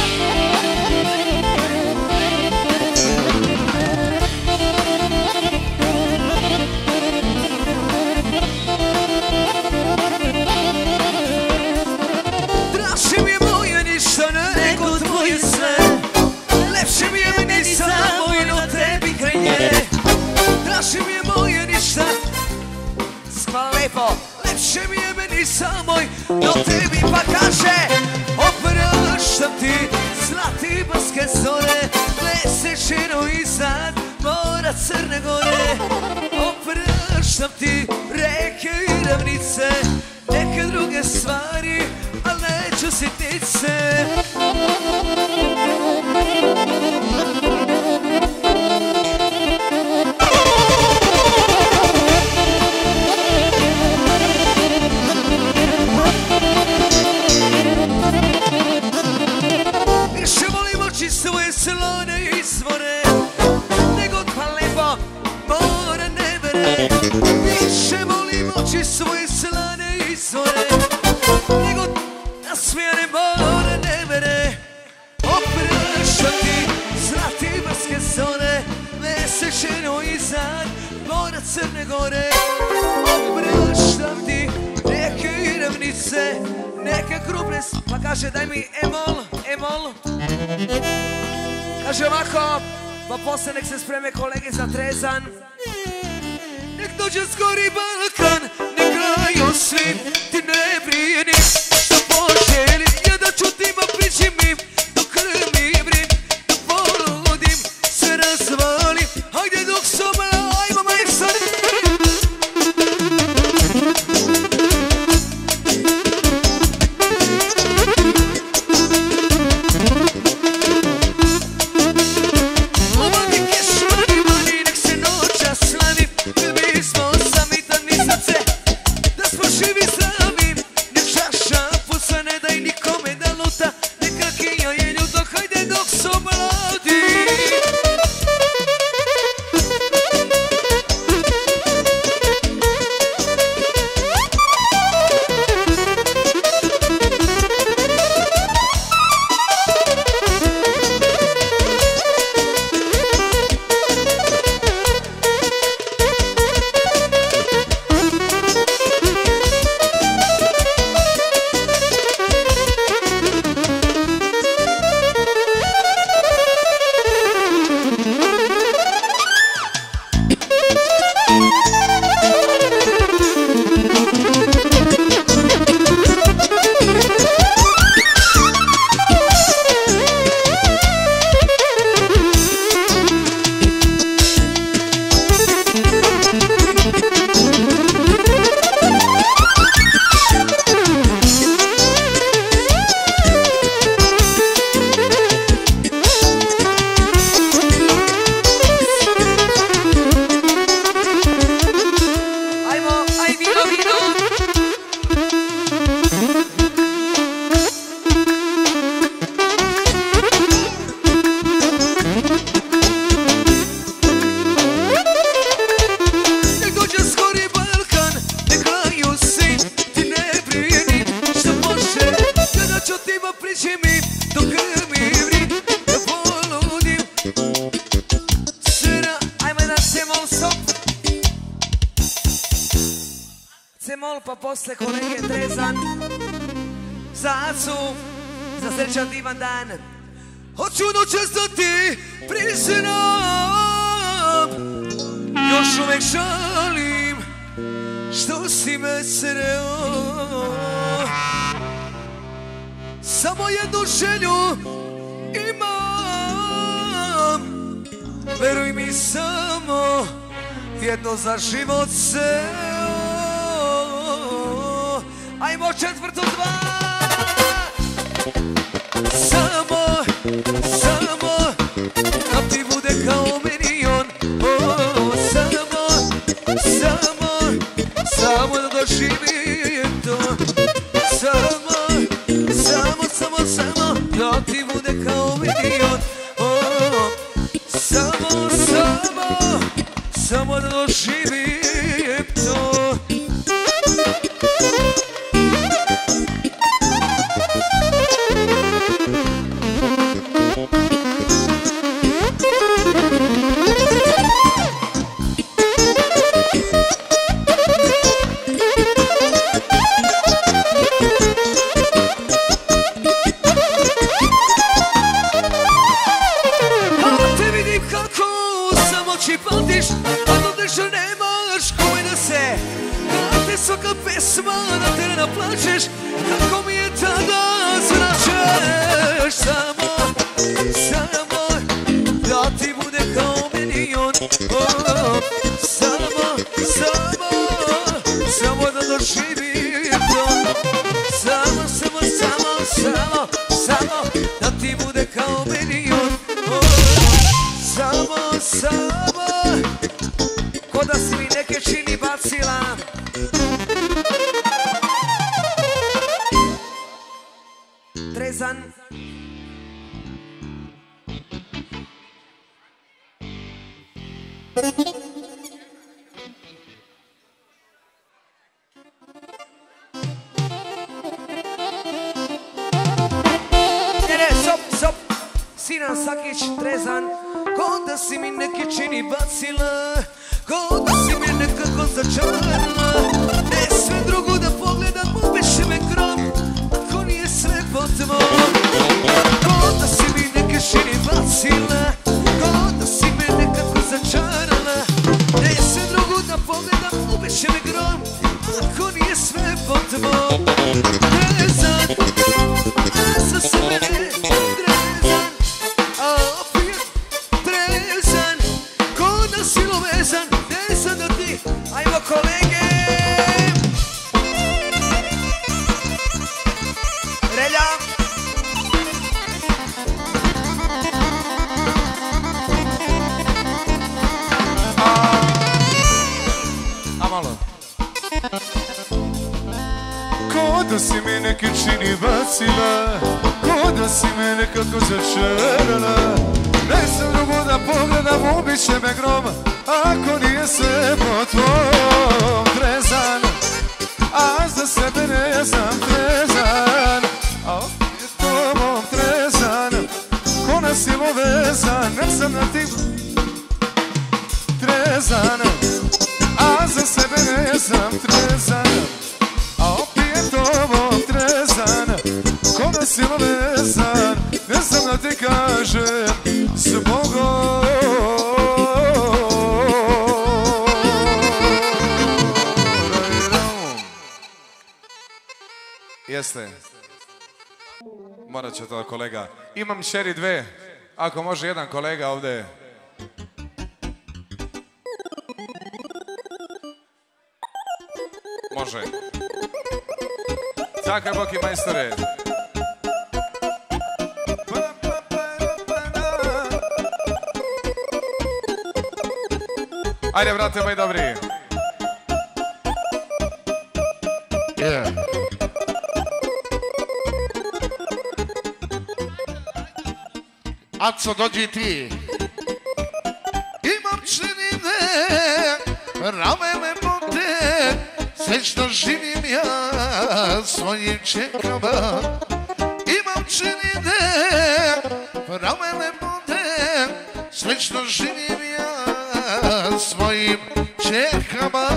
Draže mi je moje ništa nego tvoje sve. Lepše mi je meni samo i no tebi kraj nje. Draže mi je moje ništa. Hvala lepo. Lepše mi je meni samoj, no tebi pa kaže. Opraštam ti Zlatiborske zore, Mesečino iznad mora Crne Gore. Opraštam ti reke i ravnice, neke druge stvari, al neću sitnice. Više volim oči svoje slone izvore, nego dva lepo mora nevere. Više volim oči svoje slane izvore, nego nasmijane mora nevere. Opraštam ti Zlatiborske zore, Mesečino iznad mora Crne Gore. Opraštam ti rijeke i ravnice, neke krupne, pa kaže daj mi emol. Kaže ovako, pa posle nek se spreme kolege za trezan. Nek dođe skori Balkan, nek graju svi, ti ne brini što poželi. Ja da čutim, a pričim im, dok krmi brim, dok poludim, sve razvalim. Hajde dok sobala, ajmo majstor. Cemol, pa posle kolege Trezan, za Acu, za srećan divan dan. Hoću noćas da ti priznam, još uvek žalim što si me sreo. Samo jednu želju imam, veruj mi, samo jedno za život ceo. Ajmo četvrto 2. Samo da ti bude kao meni on. Samo samo da doživim to. Svaka pesma da te naplačeš, kako mi je tada zračeš. Samo da ti bude kao milion. Samo da doživim to. Samo da ti bude kao milion. Samo ko da si mi neke čini bacila. Trezan. Sop. Sinan Sakić, Trezan. Ko da si mi neke čini bacila, ko da si mi nekako začarala. Ne sve drugo da pogledam, upiše me grom, ako nije sve po tvom. Ko da si mi neke čini bacila, ko da si me nekako začarala. Ne sve drugo da pogledam, upiše me grom, ako nije sve po tvom. Trezan, za se mene, Trezan, a opet Trezan, ko da si lovezan, ne sam da ti, ajmo kolege. Relja. A malo. Ko da si me neke čini bacila, ko da si me nekako začarala. Ne sam drugo da pogledam, ubiće me grom, ako nije sve po tvom. Trezan, a za sebe ne znam trezan, a opet tobom Trezan, ko nas je vezan, ne sam na tim. Trezan, a za sebe ne znam trezan, a opet tobom Trezan, ko nas je vezan, ne znam da ti kažem s Bogom. Jeste. Morat će to kolega. Imam šeri dve. Ako može jedan kolega ovdje. Može. Čakaj boki majstore. Ajde, brate moj dobri. Yeah. Aco, dođi ti. Imam činine, rame me bote, srećno živim ja svojim čekama. Imam činine, rame me bote, srećno živim ja svojim čekama.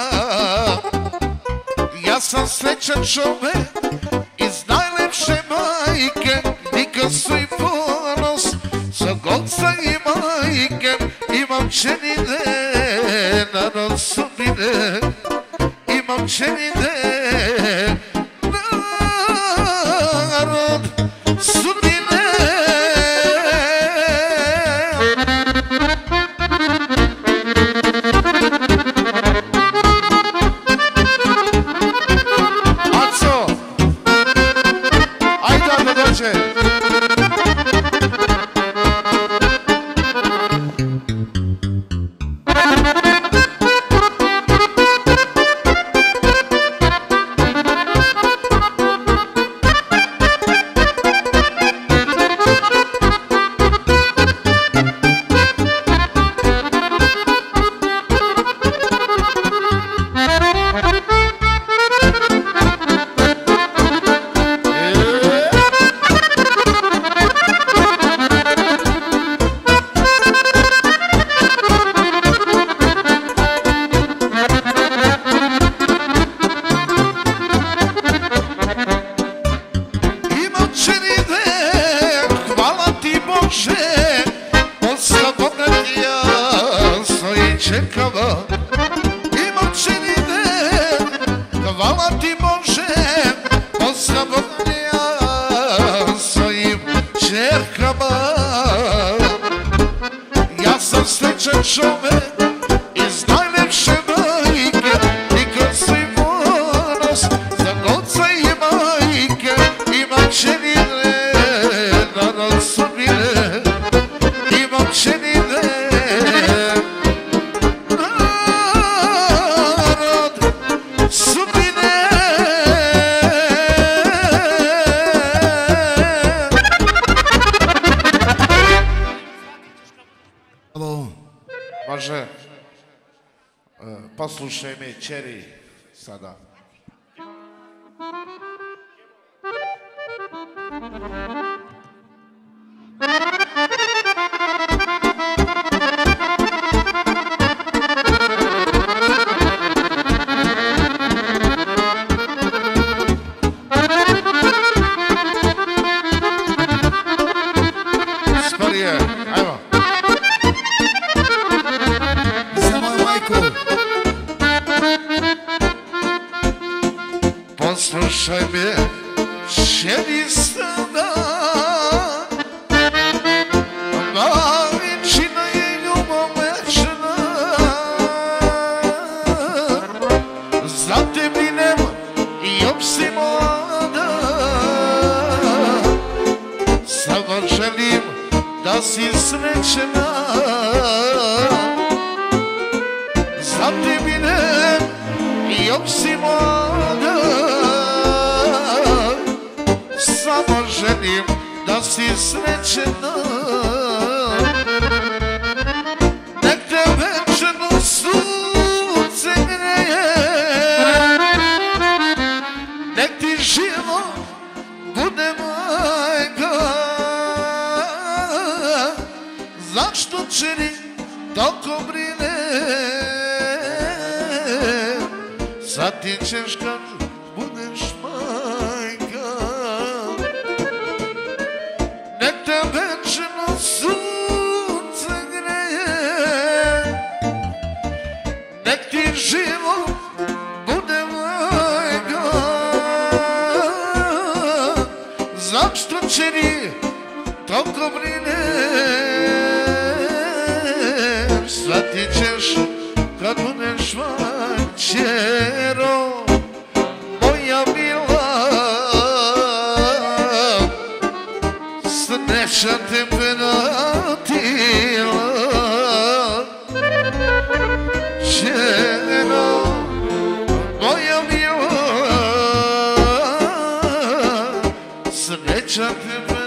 Ja sam srećan čovek iz najlepše majke, nikad su i ponos sa golca i majke. Imam čenine narod sudbine, imam čenine narod sudbine. Aco, ajde da dođe. čekala imam činine, hvala ti Bože, oslobodnija svojim čerkama. Ja sam srećan čovek iz najlepše majke, nikad svoj ponos za oca i majke, imam činine, narod sudbine, imam činine, narod sudbine. Alo, Može, poslušaj me, čeri, sada. Sporije, ajmo. za moju majku. Poslušaj me, šedi sada, maličina je ljubav večna, za te brinem i opsi mlada, samo želim da si srećena, za te brinem i opsi mlada, samo želim da si srećena. Nek te večerno sunce greje, nek ti život bude majka. Zašto čeri toliko brine, sad ti ćeš kad budeš majka. Nek te večerno sunce greje, nek ti život bude majka. Zašto čeri toliko brine, sad ti ćeš kad budeš majka. Čero moja mila, sreća te vratila. Čero moja mila, sreća te vratila.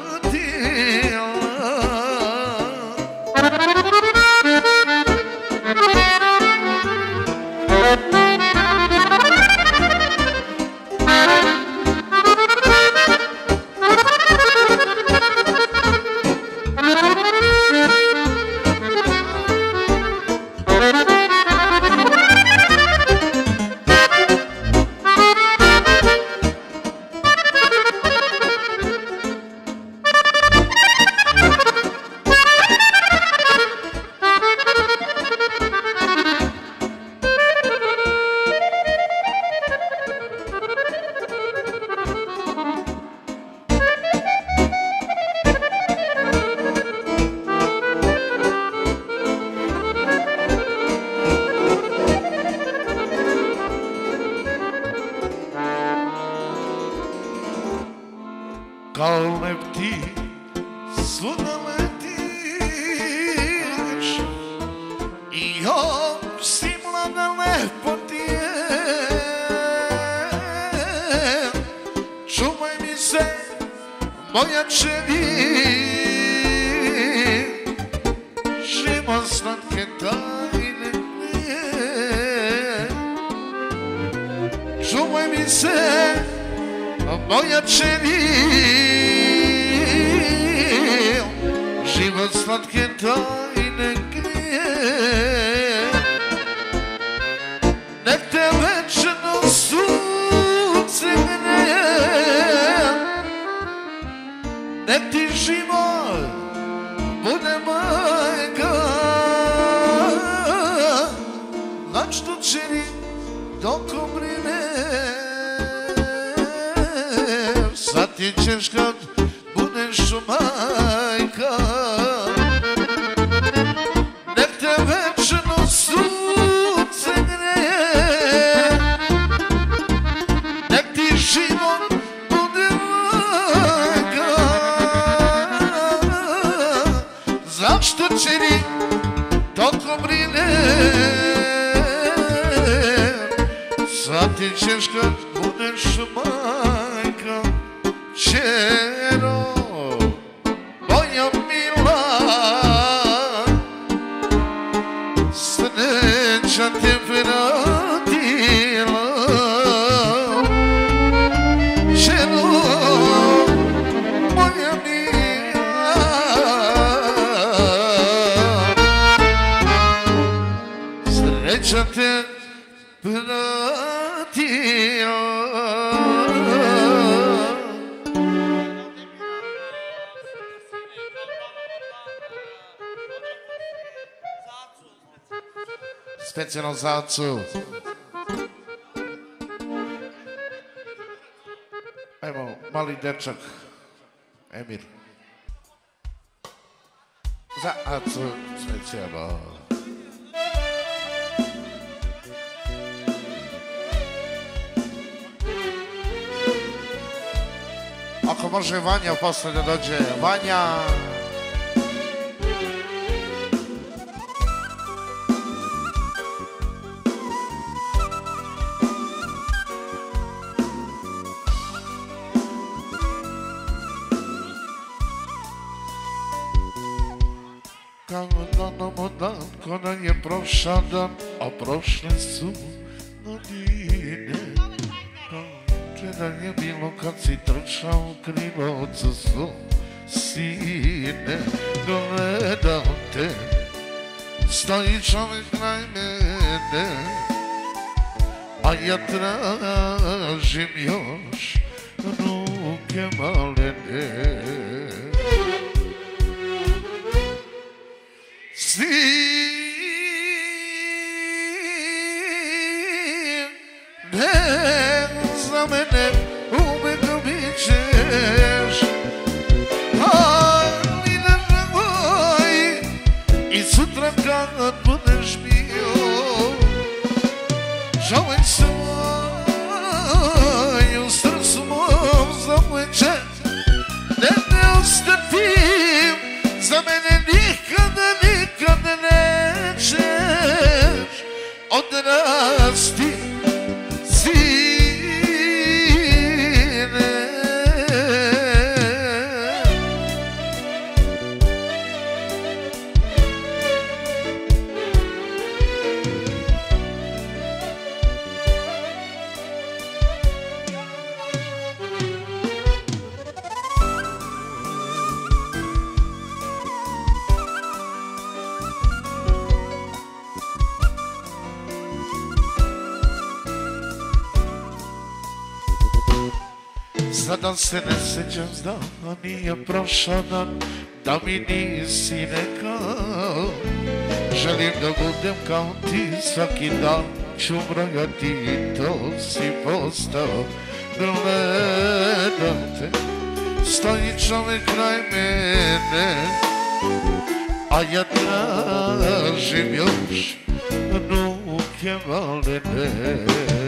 Kao lepti svuda letiš i još si mlada, lepo ti je. Čuvaj mi se, moja čeri, život slatke tajne krije. Čuvaj mi se, moja čeri, život slatke tajne krije. Nek te večno sunce greje, nek ti život bude majka. dok umrineš, sad ti ćeš kad budeš majka, nek te večno sunce greje, nek ti život bude laka. Zašto čini toliko brine, sad ti ćeš kad budeš majka, čero moja mila, sreća te vratila, čero moja mila, sreća te vratila. Specijalno za ocu. Evo, mali dečak, Emir. Za ocu specijalno. Ako može Vanja posle da dođe. Vanja! Kao danom od dan, ko da je prošao dan, a prošle su godine. Da je bilo kad si trčao krilovcu svom, sine, gledam te, stoji čovjek kraj mene, a ja tražim još ruke malene. Za mene uvek bit ćeš, ali ne nemoj i sutra kad budeš bio, žaloj se moj u srcu mom zameće, ne ostavim, za mene nikada, nikada nećeš odrasti. Sada se ne sjećam znam, a nije prošao dan da mi nisi rekao. Želim da budem kao ti, svaki dan ću brojati i to si postao. Gledam te, stoji čovjek kraj mene, a ja tražim još ruke malene.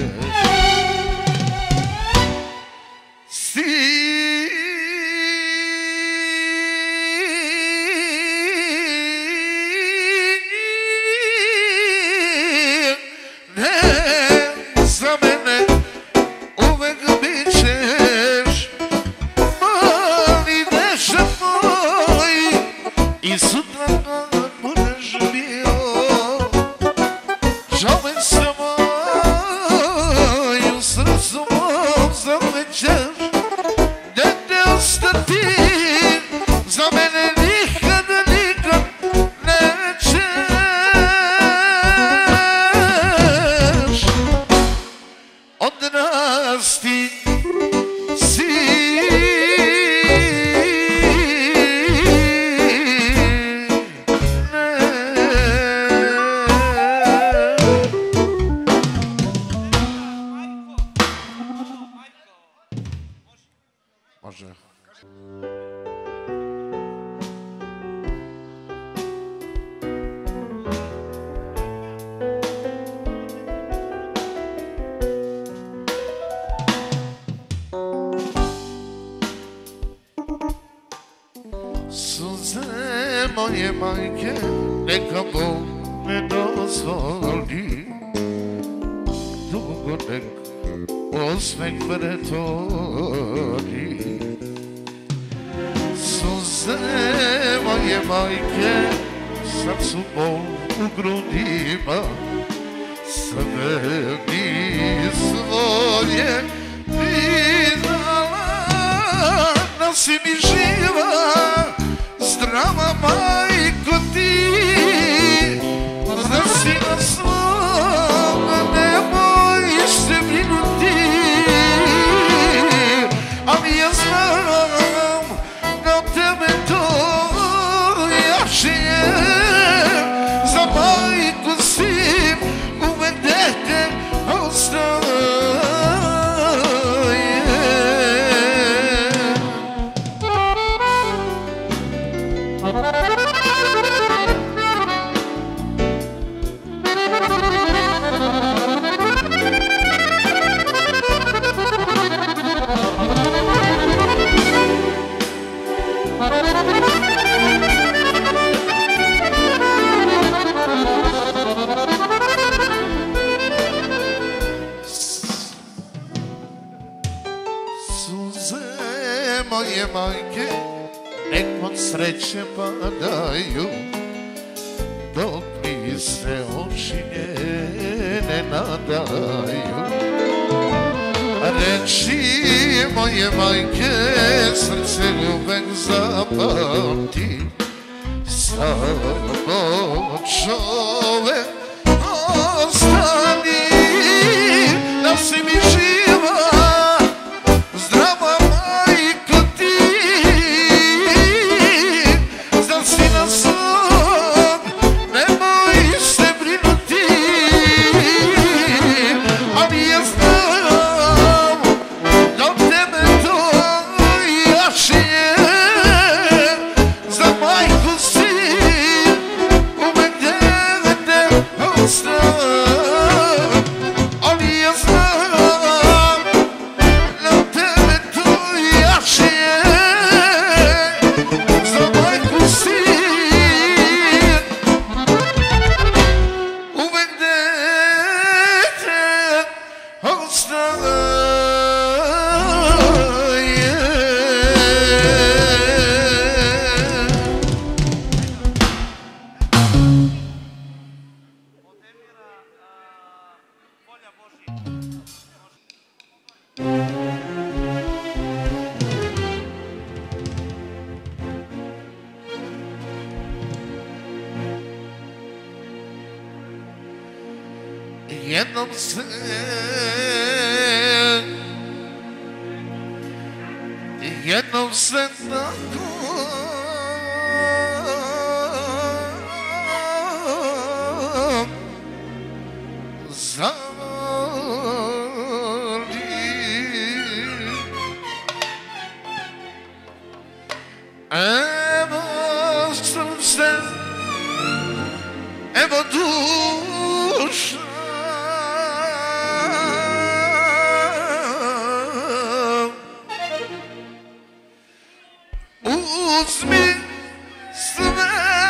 Za mene uvek bit ćeš, mali dečak moj, i sutra kad budeš bio, žaloj se moj Može. Suze moje majke, neka Bog ne dozvoli, dugo nek osmeh pretori. Suze moje majke, sad su bol u grudima, sve mi svoje vidala, da si mi živa, zdrava majko ti, da si na svom, nemoj se brinuti, ali ja znam da tebe to jaše, za majku si uvek dete ostaje. Moje majke, nek od sreće padaju, dok mi se oči ne nadaju. Reči moje majke, srce uvek zapamti, samo čovek ostani, da si mi živa, zdrava majko ti, da si na svom, nemoj se brinuti, ali ja znam da tebe to jaše, za majku si uvek dete ostaje, ali ja znam da tebe to jaše, za majku si uvek dete ostaje. Jednom se tako zavoli, evo srce, evo duša, uzmi sve,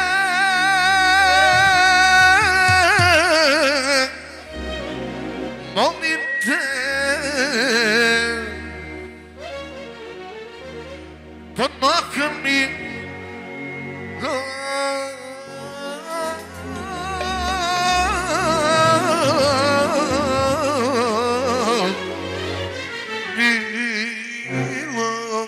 molim te, podmakni bilo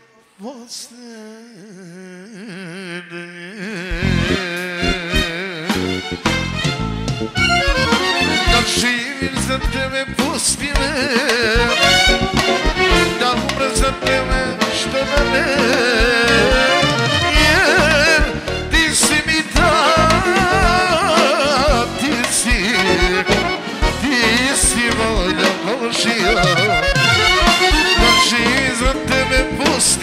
da živim za tebe pusti me, da umre za tebe što da ne, jer ti si mi dao, ti si volja Božja, da živim za tebe pusti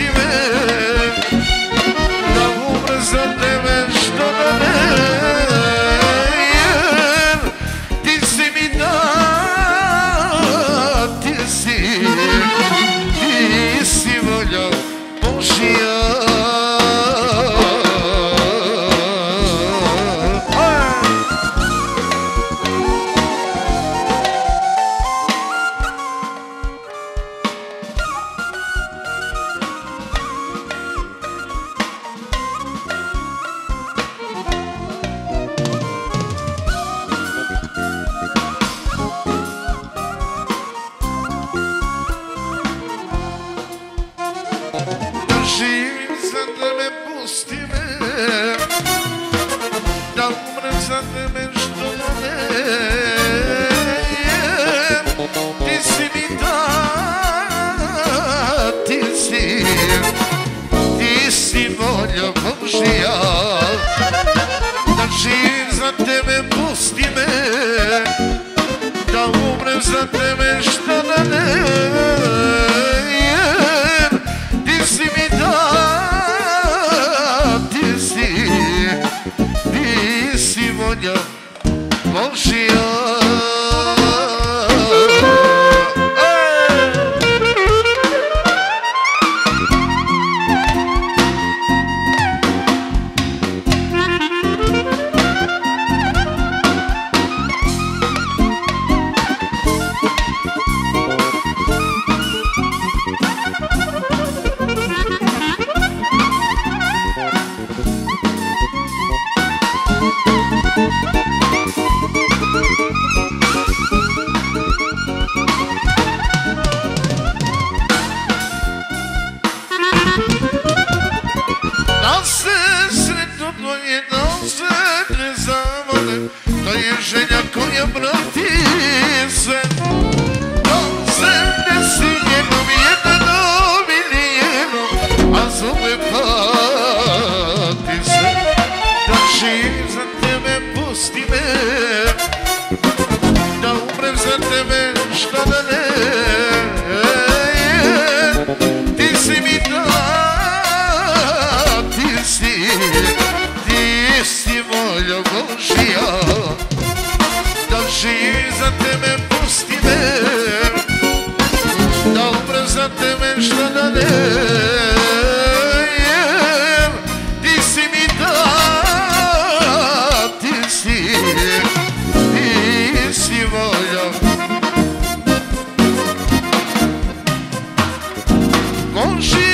pusti me, da umrem za tebe, šta da ne, jer ti si mi dao, ti si volja Božja. Želja koja prati sve, da se desi jednom ili jednom, a zube pati se, da živim za tebe, pusti me, da umrem za tebe, šta da ne, ti si mi dao, ti si volja Božja. Živim za tebe, pusti me, da umrem za tebe, šta da ne, jer ti si mi dao, ti si volja Božja.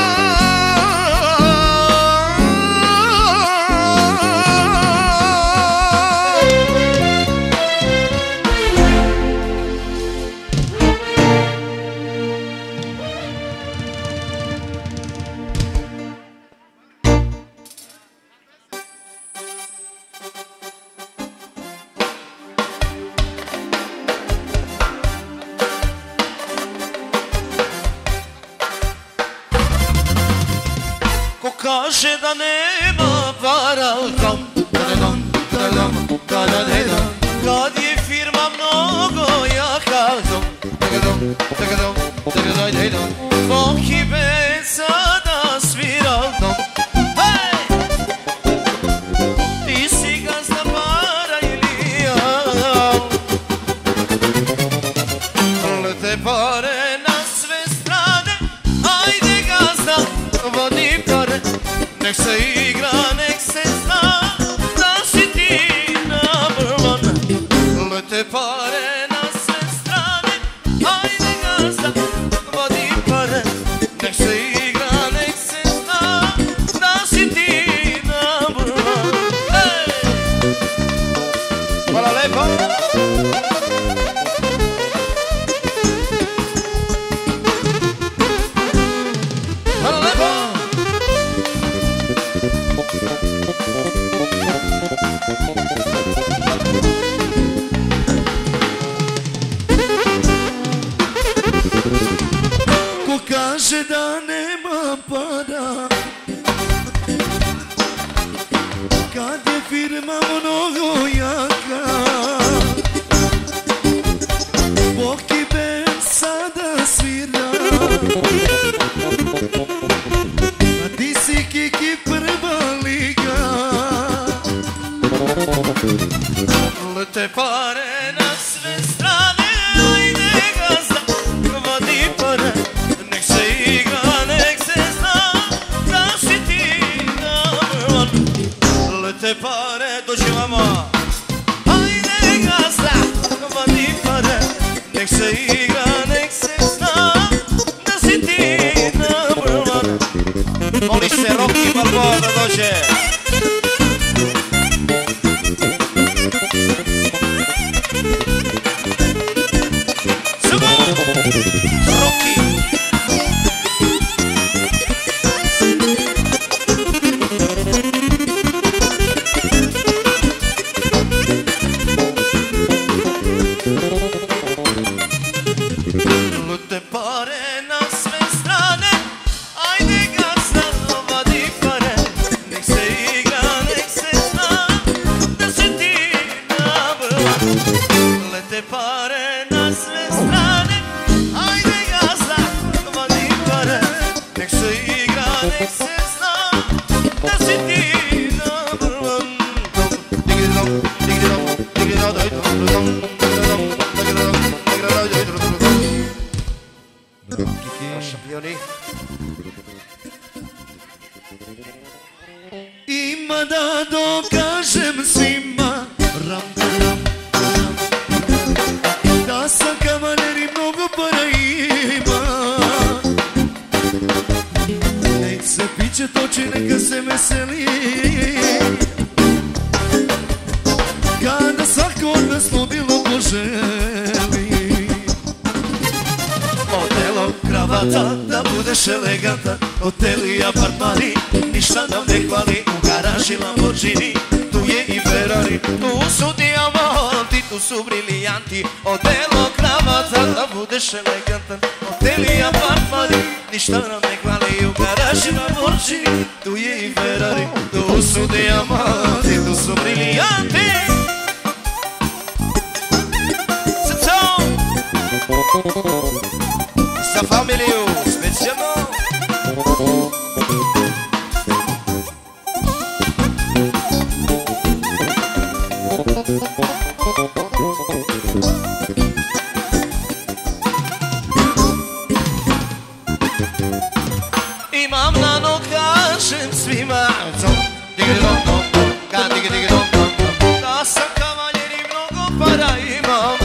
Kaže da nema para, kad je firma mnogo jaka, Bog i bez sada svira. Ti si gazda para ili ja, lete pare na sve strane, ajde gazda, vodi pare, nek se igra, nek se zna, da si ti number one. Lete pare na sve strane, ajde gazda, vodi pare, nek se igra, nek se zna, da si ti number one. Hvala lepo. Hvala lepo. Ko kaže da nema para, kad je firma mnogo jaka, Bog i bez sada svira, a ti si Kiki prva liga. Lete pare na sve strane, ajde gazda, vodi pare, nek se igra, nek se zna, da si ti number one. Lete pare, dođi vamo, ajde gazda, vodi pare, nek se igra, nek se zna, da si ti number one. Moli se Rocky Balboa da dođe. Rocky. Lute pare na sve strane, ajde gazda, vadi pare, nek se igra, nek se zna, da si ti number te pare na sve strane. Ajde gazda, vadi pare, nek se igra, nek se zna da si ti number one. Šampioni. Ima da dokažem svima da sam kavaler i mnogo para ima. Nek se piće toči, neka se veseli, kada svako od nas ludilo poželi. Odelo kravata, da budeš elegantan, hoteli i apartmani, ništa nam ne hvali. U garaži Lamborghini, tu je i Ferrari, tu su dijamanti, tu su briljanti. Odelo kravata, da budeš elegantan, hoteli i apartmani, ništa nam ne hvali. U garaži Lamborghini, tu je i Ferrari, tu su dijamanti, tu su briljanti. Za familiju, specijalno. Imam na no, kažem svima, da sam kavaljer i mnogo para imam.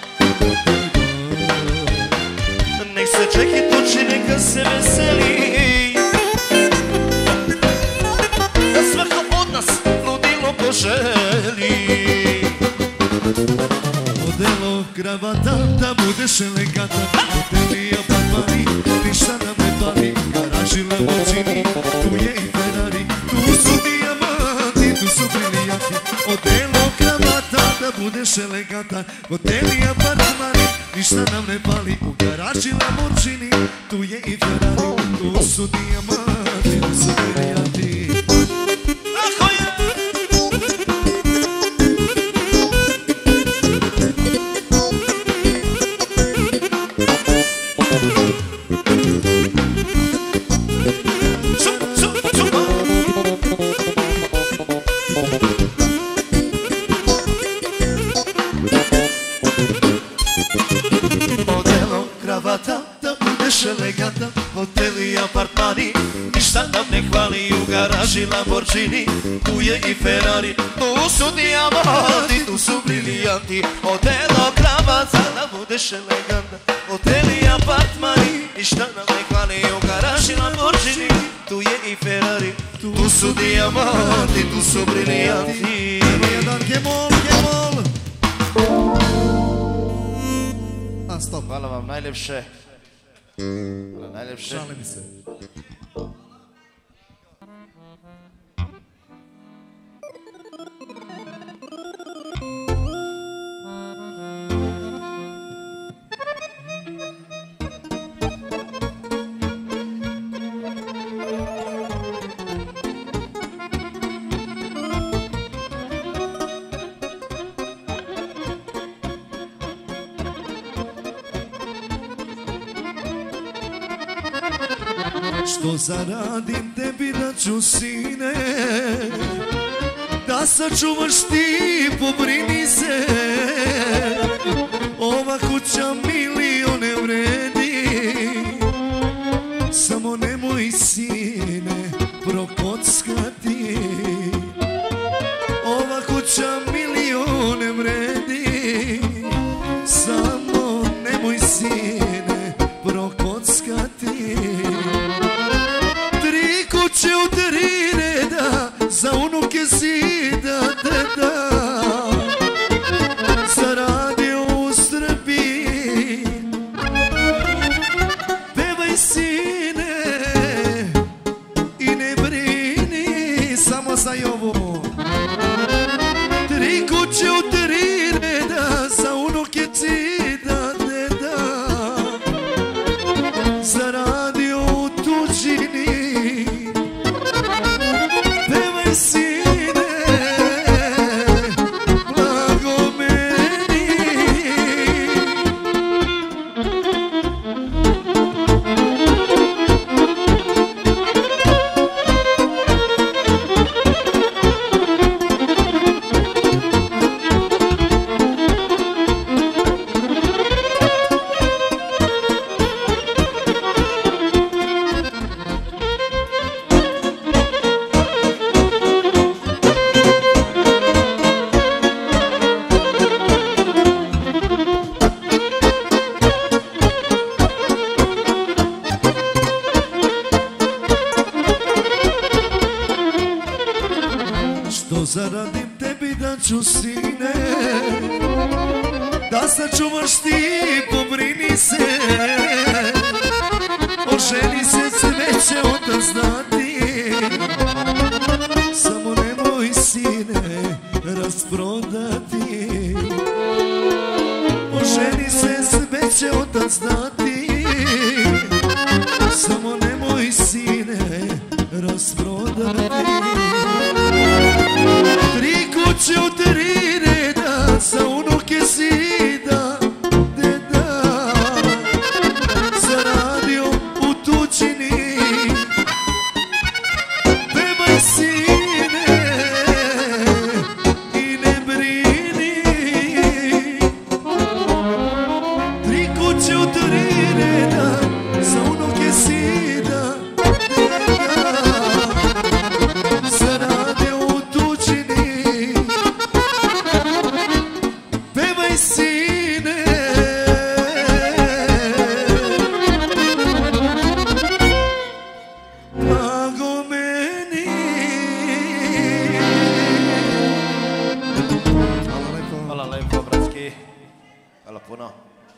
Nek se čeki toči, neka se veseli, da svako od nas ludilo poželi. Odelo kravata, da budeš elegantan, hoteli i apartmani, ništa nam ne pali. Garaži Lamborghini, tu je i Ferrari, tu su dijamanti, tu su briljanti. Odelo kravata, da budeš elegantan, hoteli i apartmani, ništa nam ne pali. U garaži Lamborghini, tu je i Ferrari, tu su dijamanti, tu su briljanti. Ako je! Elegantan, hoteli i apartmani, ništa nam ne hvali. U garaži Lamborghini, tu je i Ferrari, tu su dijamanti, tu su briljanti. Odelo kravata, da budeš elegantan, hoteli i apartmani, ništa nam ne hvali. U garaži Lamborghini, tu je i Ferrari, tu su dijamanti, tu su briljanti. evo jedan gemol, gemol. A stop, Hvala vam najljepše. Hvala najljepše. šalim se. Što zaradim tebi da ću, sine, da sačuvaš ti, pobrini se. Ova kuća milione vredi, samo nemoj, sine, prokockati. Ova kuća milione vredi, samo nemoj, sine, prokockati. Kuće u 3 reda, za unuke zida deda. zaradim tebi da ću sine, da sačuvaš ti, pobrini se, o ženi se cveće otac dati, samo nemoj sine rasprodati, o ženi se cveće otac dati, samo nemoj sine rasprodati. Tri kuće u tri reda, za unuke zida deda, zaradio u tuđini, pevaj sine i ne brini. Tri kuće u tri reda, za unuke zida deda, zaradio u tuđini, pevaj sine. Blago meni. Hvala lepo. Hvala lepo, bratski. Hvala puno.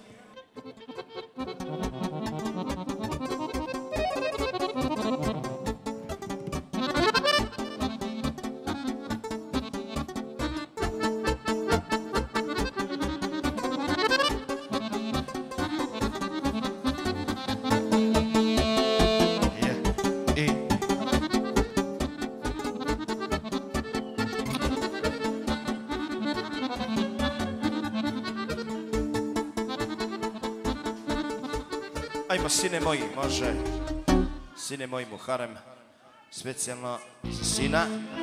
Ajmo, sine moji, može. Sine moji, Muharem, specijalno za sina.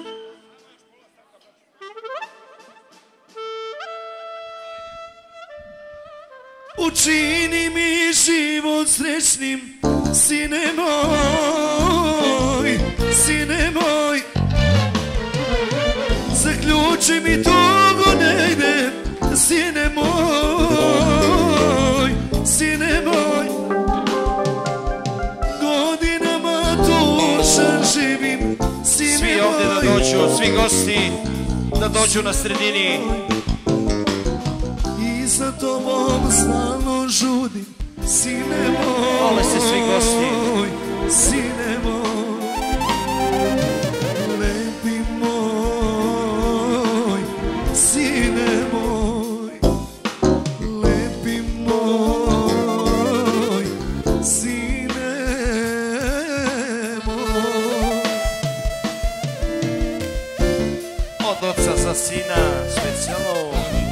Učini mi život srećnim, sine moj, sine moj. Zaključi mi tugu negde, sine moj, sine moj. Godinama tužan živim, sine Svi ovdje da dođu, svi gosti da dođu na sredini. I za tobom stalno žudim, sine moj. Vole se svi gosti. Sine moj, lepi moj, sine moj, lepi moj, sine moj. Od oca za sina, specijalno.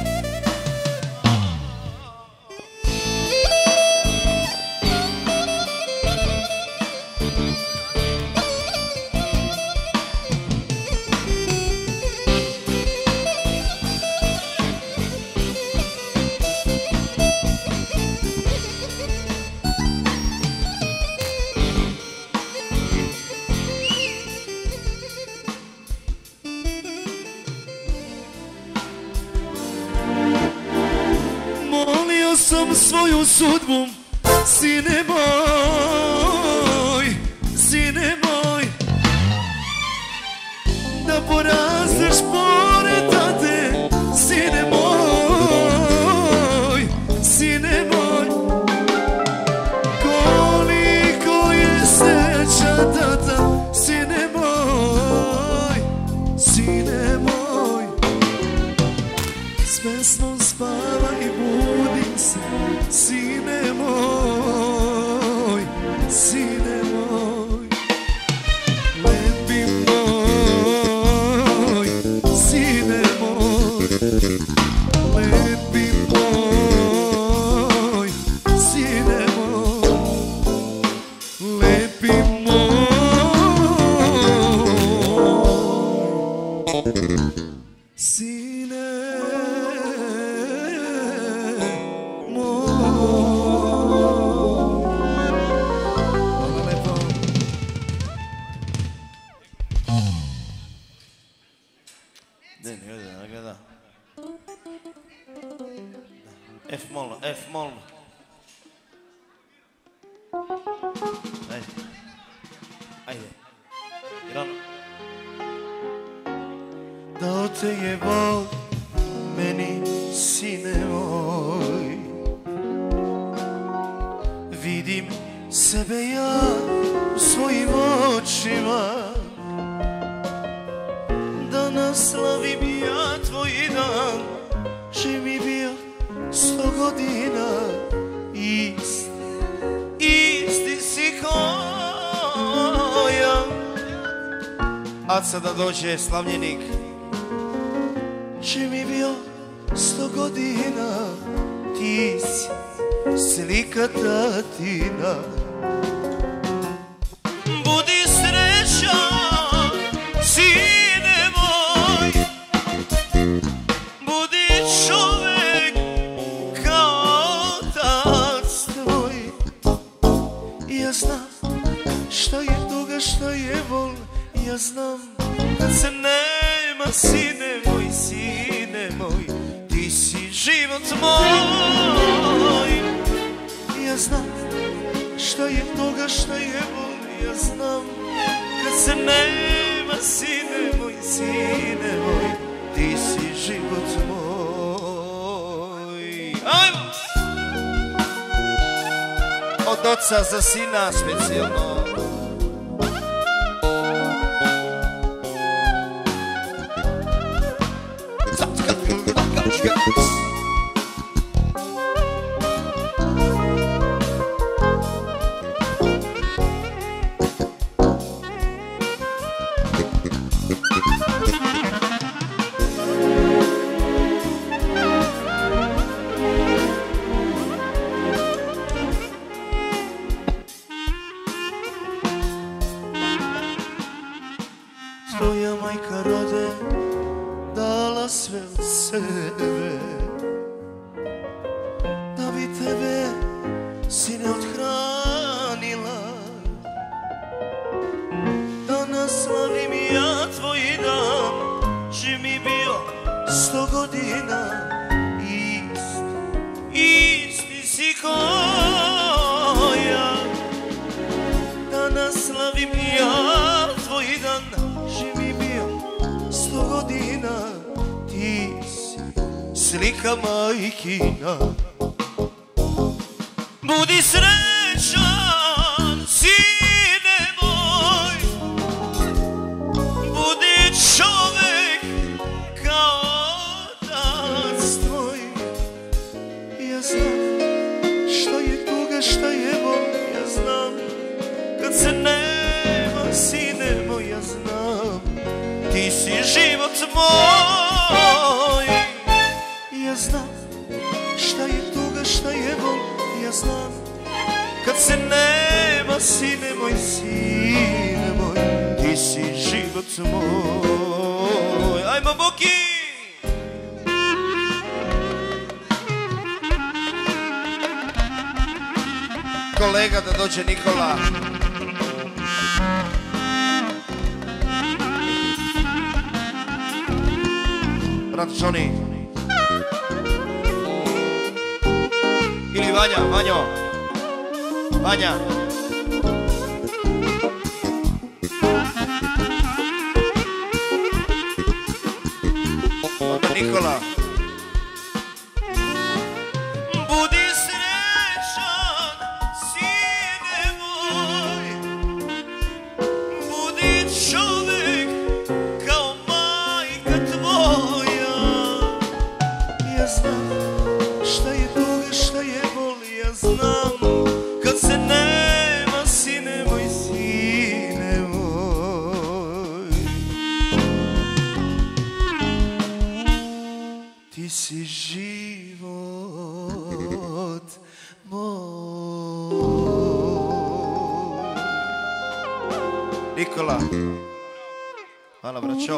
Molio sam svoju sudbu, sine moj, sine moj, da porasteš pored tate, sine moj, sine moj. Koliko je sreća tata, sine moj, sine moj. S pesmom spava i budim se, sine moj, sine moj. Lepi moj, sine moj, lepi moj, sine moj, lepi moj, sine moj. Hvala lepo. Ne gleda. F molno, F molno. Ajde. Ajde. Jer ono. Da te je Bog meni, sine moj. Vidim sebe ja u svojim očima, da naslavim ja tvoj dan, že mi bio 100 godina. Isti si ko ja. A sada dođe slavljenik, že mi bio 100 godina, ti si slika tatina. Budi srećan, sine moj, budi čovek kao otac tvoj. Ja znam šta je tuga, šta je bol, ja znam kad se nema, sine moj, sine moj, ti si život moj. Ja znam šta je toga, šta je bol, ja znam kad se nema, sine moj, sine moj, ti si život moj. Ajmo! Od oca za sina specijalno. Tvoja majka rode dala sve od sebe, da bi tebe, sine, othranila, da naslavim ja tvoj dan, že mi bio 100 godina. Isti si ko ja, da naslavim ja tvoj dan, že mi bio 100 godina, ti si slika majkina. Budi srećan, sine moj, budi čovek kao otac tvoj. Ja znam šta je tuga, šta je bol, ja znam kad se nema, sine moj, ja znam ti si život moj. Ja znam šta je tuga, šta je bol, ja znam kad se nema, sine moj, sine moj, ti si život moj. Ajmo Boki! Kolega da dođe Nikola. Brat Johnny. Ili Vanja, Vanjo. Vanja. Onda Nikola. Budi srećan, sine moj, budi čovek kao majka tvoja. Ja znam šta je tuga, šta je bol, ja znam kad se nema, sine moj, sine moj. Ti si život moj. Nikola. Hvala braćo.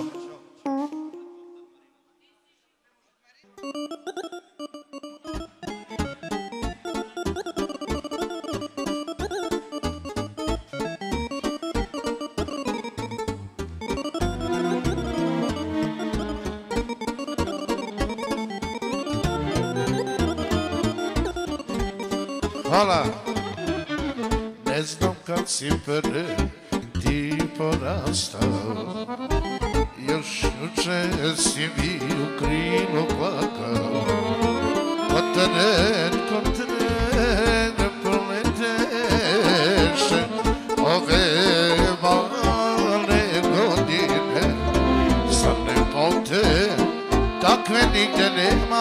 Hvala. Ne znam kad si prvi ti porastao, jer još juče si mi u krilo plakao. Kontinent proleteše ove male godine. Sad lepote takve nigde nema.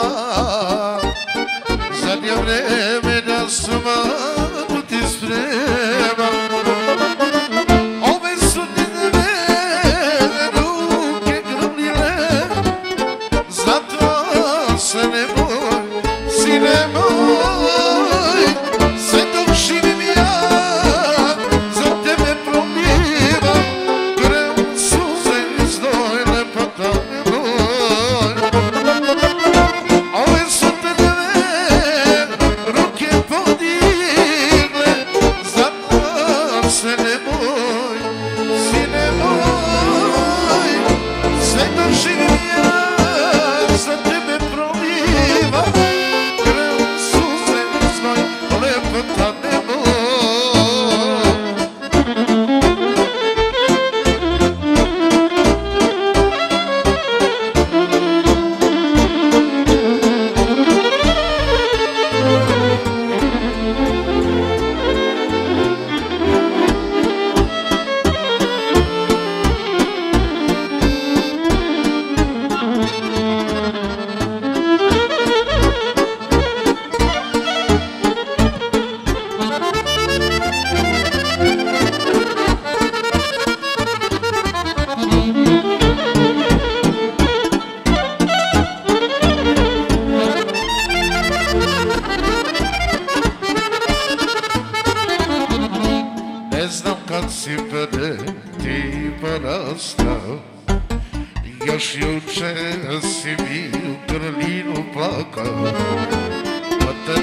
Zadnje vreme da smadu ti sprema. Ove su njene ruke grblile, zato se ne boj, sine moj, sve dok živim ja, za tebe prolivam krv, suze i znoj, lepota ne boj. Ove su tebe ruke podigle, zato se ne boj, sine moj, sve dok živim ja, za tebe prolivam krv, suze i znoj, lepota ne boj. Ne znam kad si ti porastao, još juče si mi u Krlinu plakao. Kad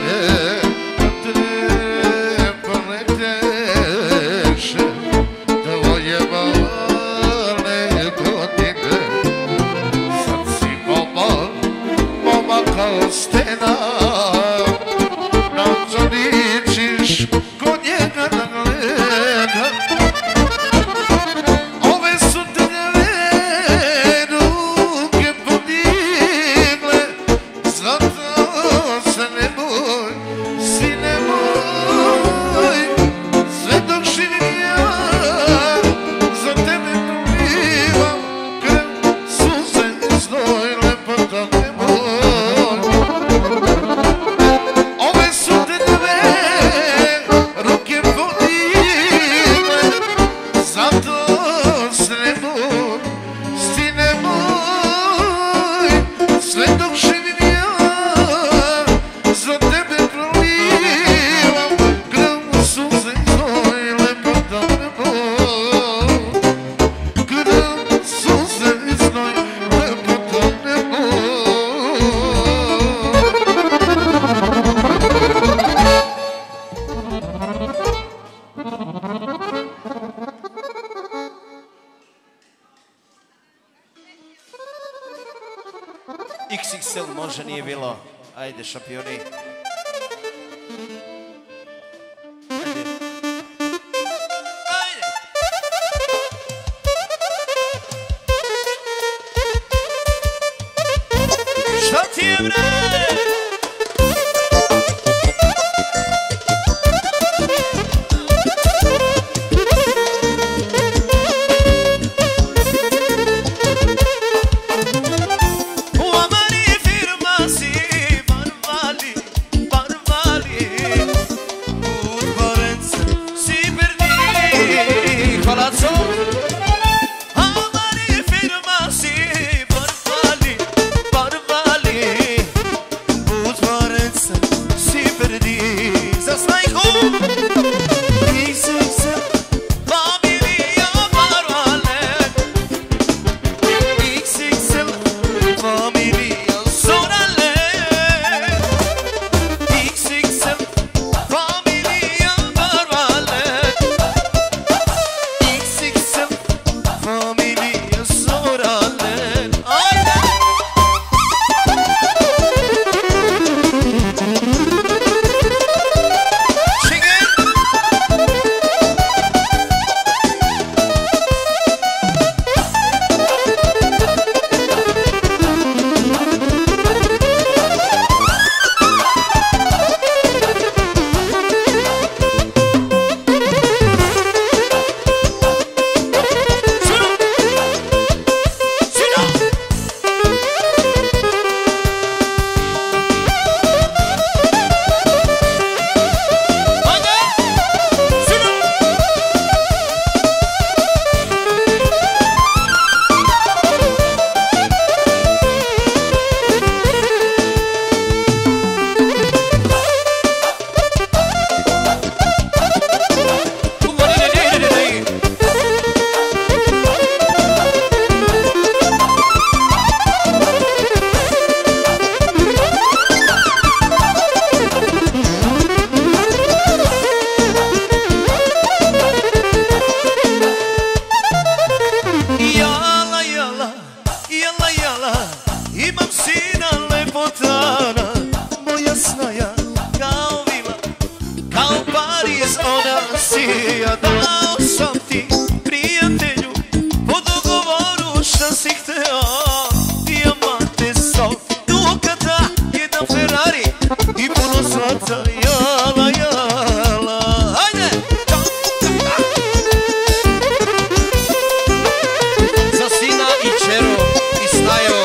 te poleteše tvoje male godine. Sad si momak kao stena, nadzoričiš ko njega da gleda. Ove su tebe ruke podigle, zato se ne boj, sine moj, sve dok živim ja, za tebe prolivam krv, suze i znoj, lepota ne boj. Ove su tebe ruke podigle, zato se ne boj, sine moj, sve dok živim ja, za tebe prolivam krv, suze i znoj, lepota ne boj. Krv, suze i znoj, lepota ne boj. XXL može, nije bilo. Ajde, šampioni. Ajde. Ajde. Šta ti je, bre? U amari firma si barvali, barvali. snaja kao vila, kao Pariz ona sija. Dao sam ti prijatelju po dogovoru šta si hteo, dijamante sto, dukata, jedan Ferrari i puno zlata. Jala, jala, ajde! Za sina i čeru i snaju,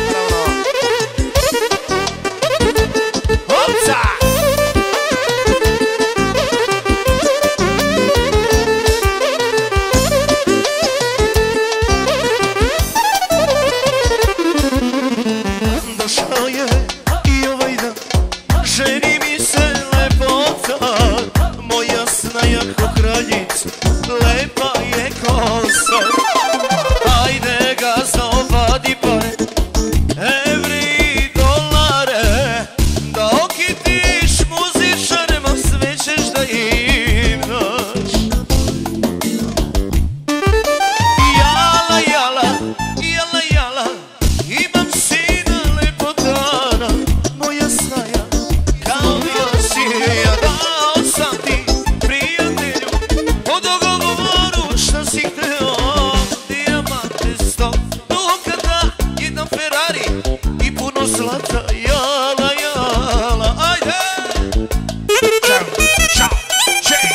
Hopca! Došao je i ovaj dan, ženi mi se lepota, moja snaja ko kraljica, lepa je ko sol. Ajde ga zavadi pare, evri i dolare, da okitiš muzičarima, sve ćeš da im daš. Jala, jala, jala, jala, imam sina lepotana, moja snaja kao Josija. Dao sam ti prijatelju po dogovoru šta si hteo, dijamante sto, dukata, jedan Ferrari i puno zlata. Jala, jala, ajde! Čau, čau, čej!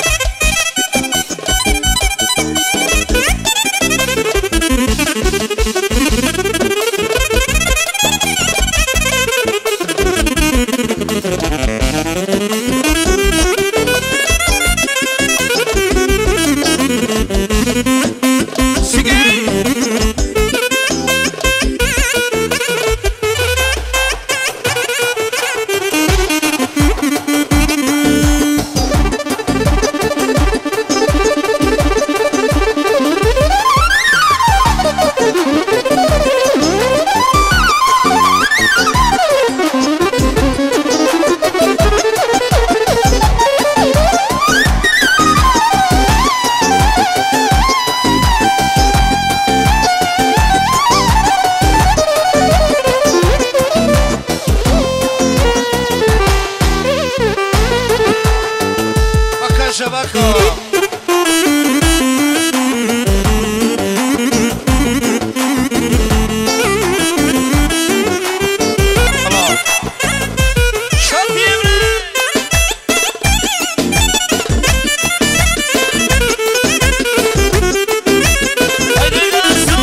Pa kaže ovako. Šta ti je bre? Ajde gaso!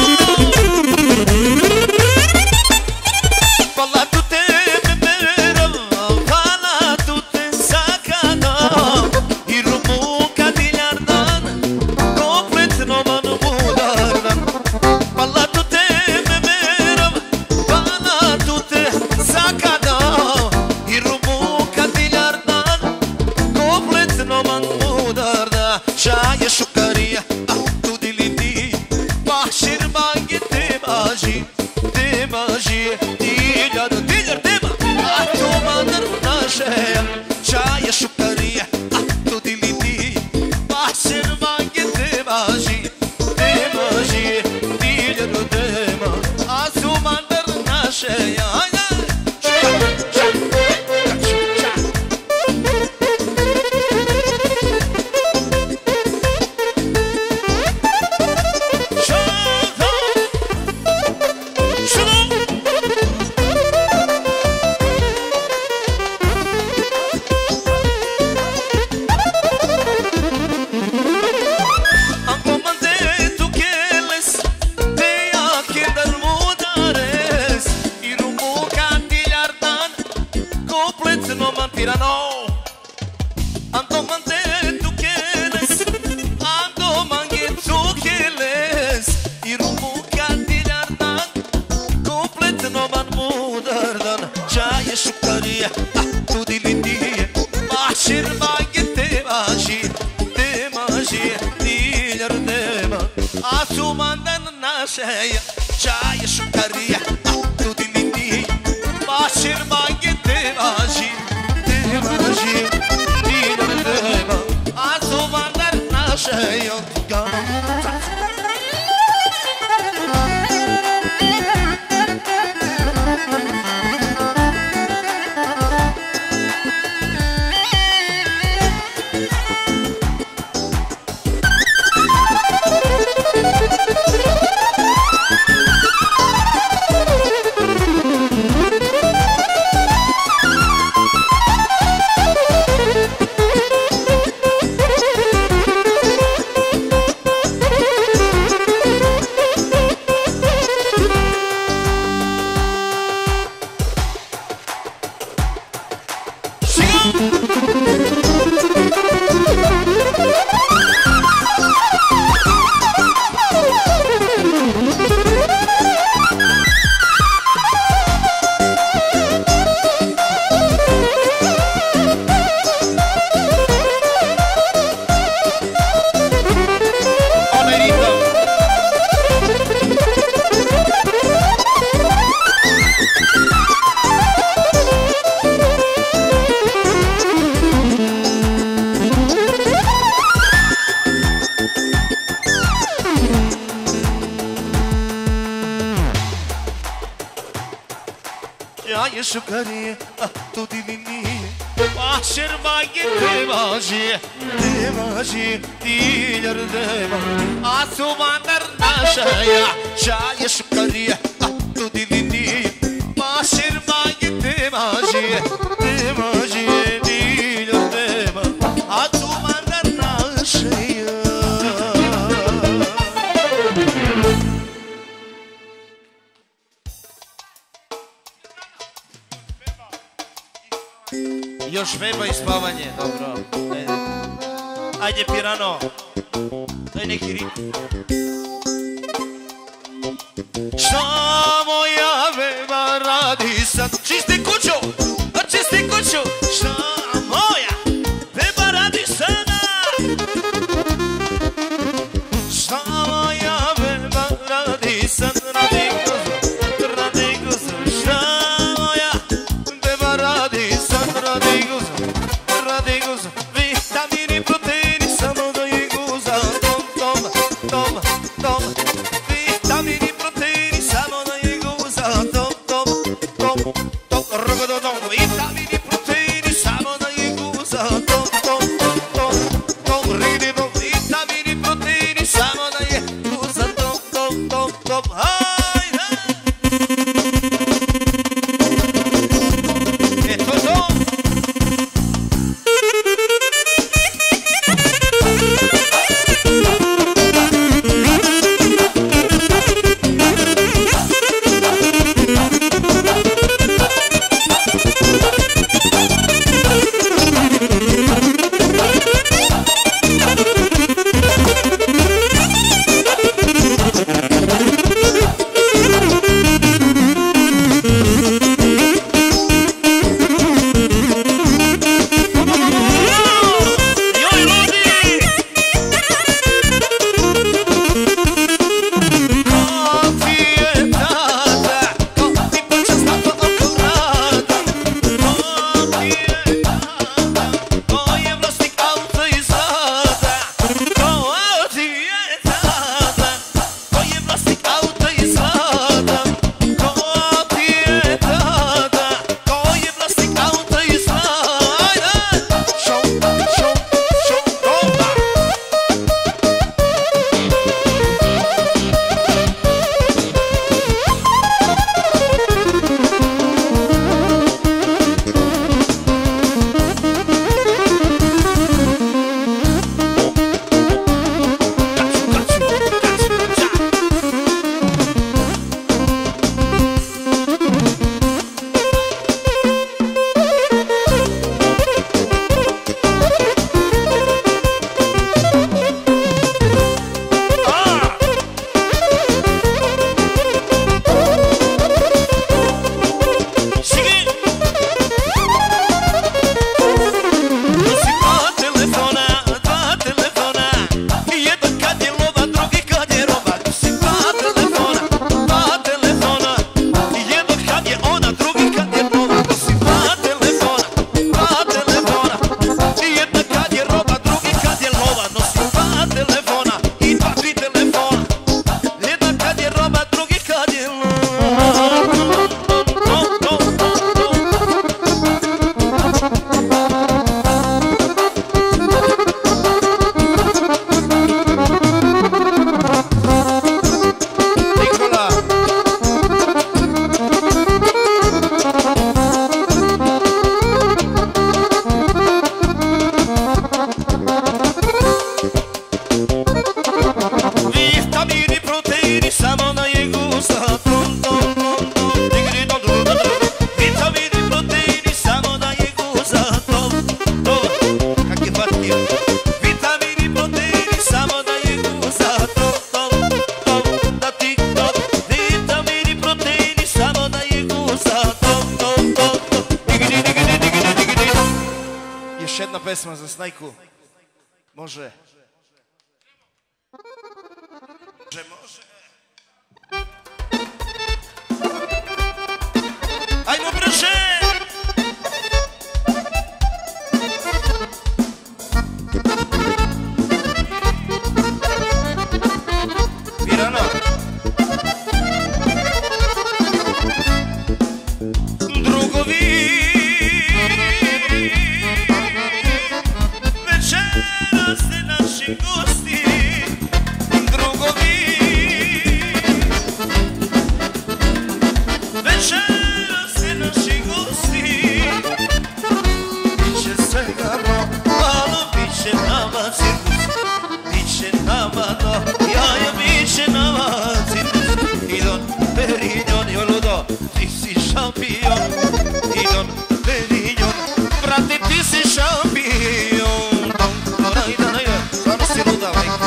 Hvala tu tebe beram, hvala tu te sakadam, i rumu kadiljardan, kompletno man mudardan. Hvala tu tebe beram, hvala tu te sakadam, i rumu kadiljardan, kompletno man mudardan. Čaje šukarija, tu diliti, mahšir bangi te maži, diljar, diljar tema, a tu mandar našeja. Čaje šukarija, tu diliti, mahšir bangi te maži, diljar tema, a tu mandar našeja. Ajde! Şeya, çay şukarıya, tu dilindi, başır mangi temaji, dilindema, azumanlar naşeya, Shukari, tu divini, Asher Magi, Devaji, Dealer Deva, Asumandar Nashaya, Shaya Shukari, tu divini, Asher Magi, Devaji, Dealer Deva, Asumandar Nashaya. Još veba i spavanje, dobro. Ajde Pirano, daj neki ritm. Šta moja veba radi sad? Čisti kuću, čisti kuću. Šta moja veba radi sada? Šta moja veba radi sad? Radi guzo, radi guzo. Šta moja veba radi sad? Radi guzo, radi guzo. Vitamini, proteini, samo da je guza. Tom, tom, tom, tom. Vitamini, proteini, samo da je guza. Tom, tom, tom, tom. Rogodo, tom. Vitamini, proteini, samo da je guza. Tom, tom, tom, tom. Ridi, tom. Vitamini, proteini, samo da je guza. Tom, tom, tom, tom. Hajde! Eto to! Još jedna pesma za Snajku. Može. Može. Ajmo brže! Pirana. Drugovi, večeras ste naši gosti. Drugovi, večeras ste naši gosti. Biće svega malo, biće nama cirkus. Biće nama jaja, biće nama cirkus. Idon, Perignon, joludo, ti si šampion. Idon, Perignon, brate, ti si šampion. Stvarno si luda, majka.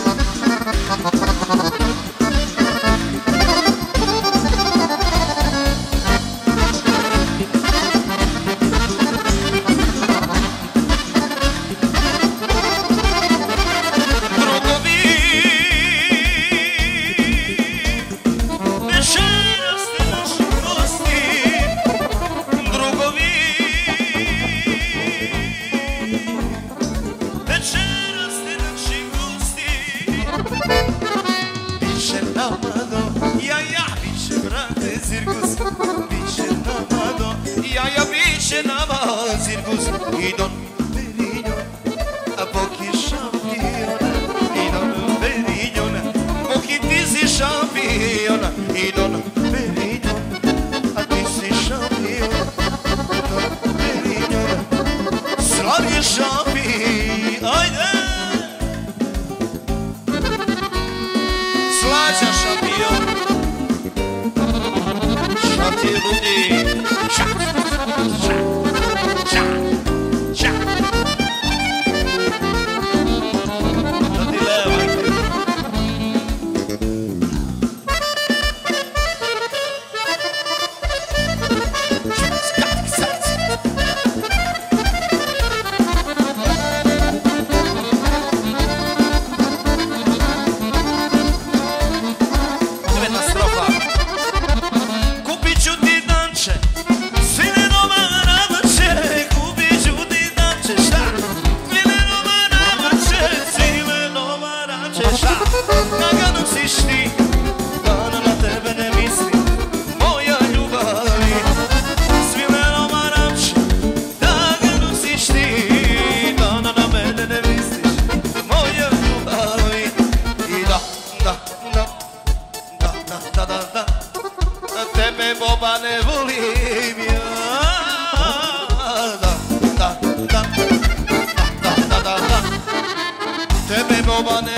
Idon, Perignon, a pochi šampion. Idon, Perignon, pochi ti si šampion. Idon, Perignon, a ti si šampion. Idon, Perignon, slav je šampion. Ajde! Slađa šampion. Šati ludi. Tebe boba ne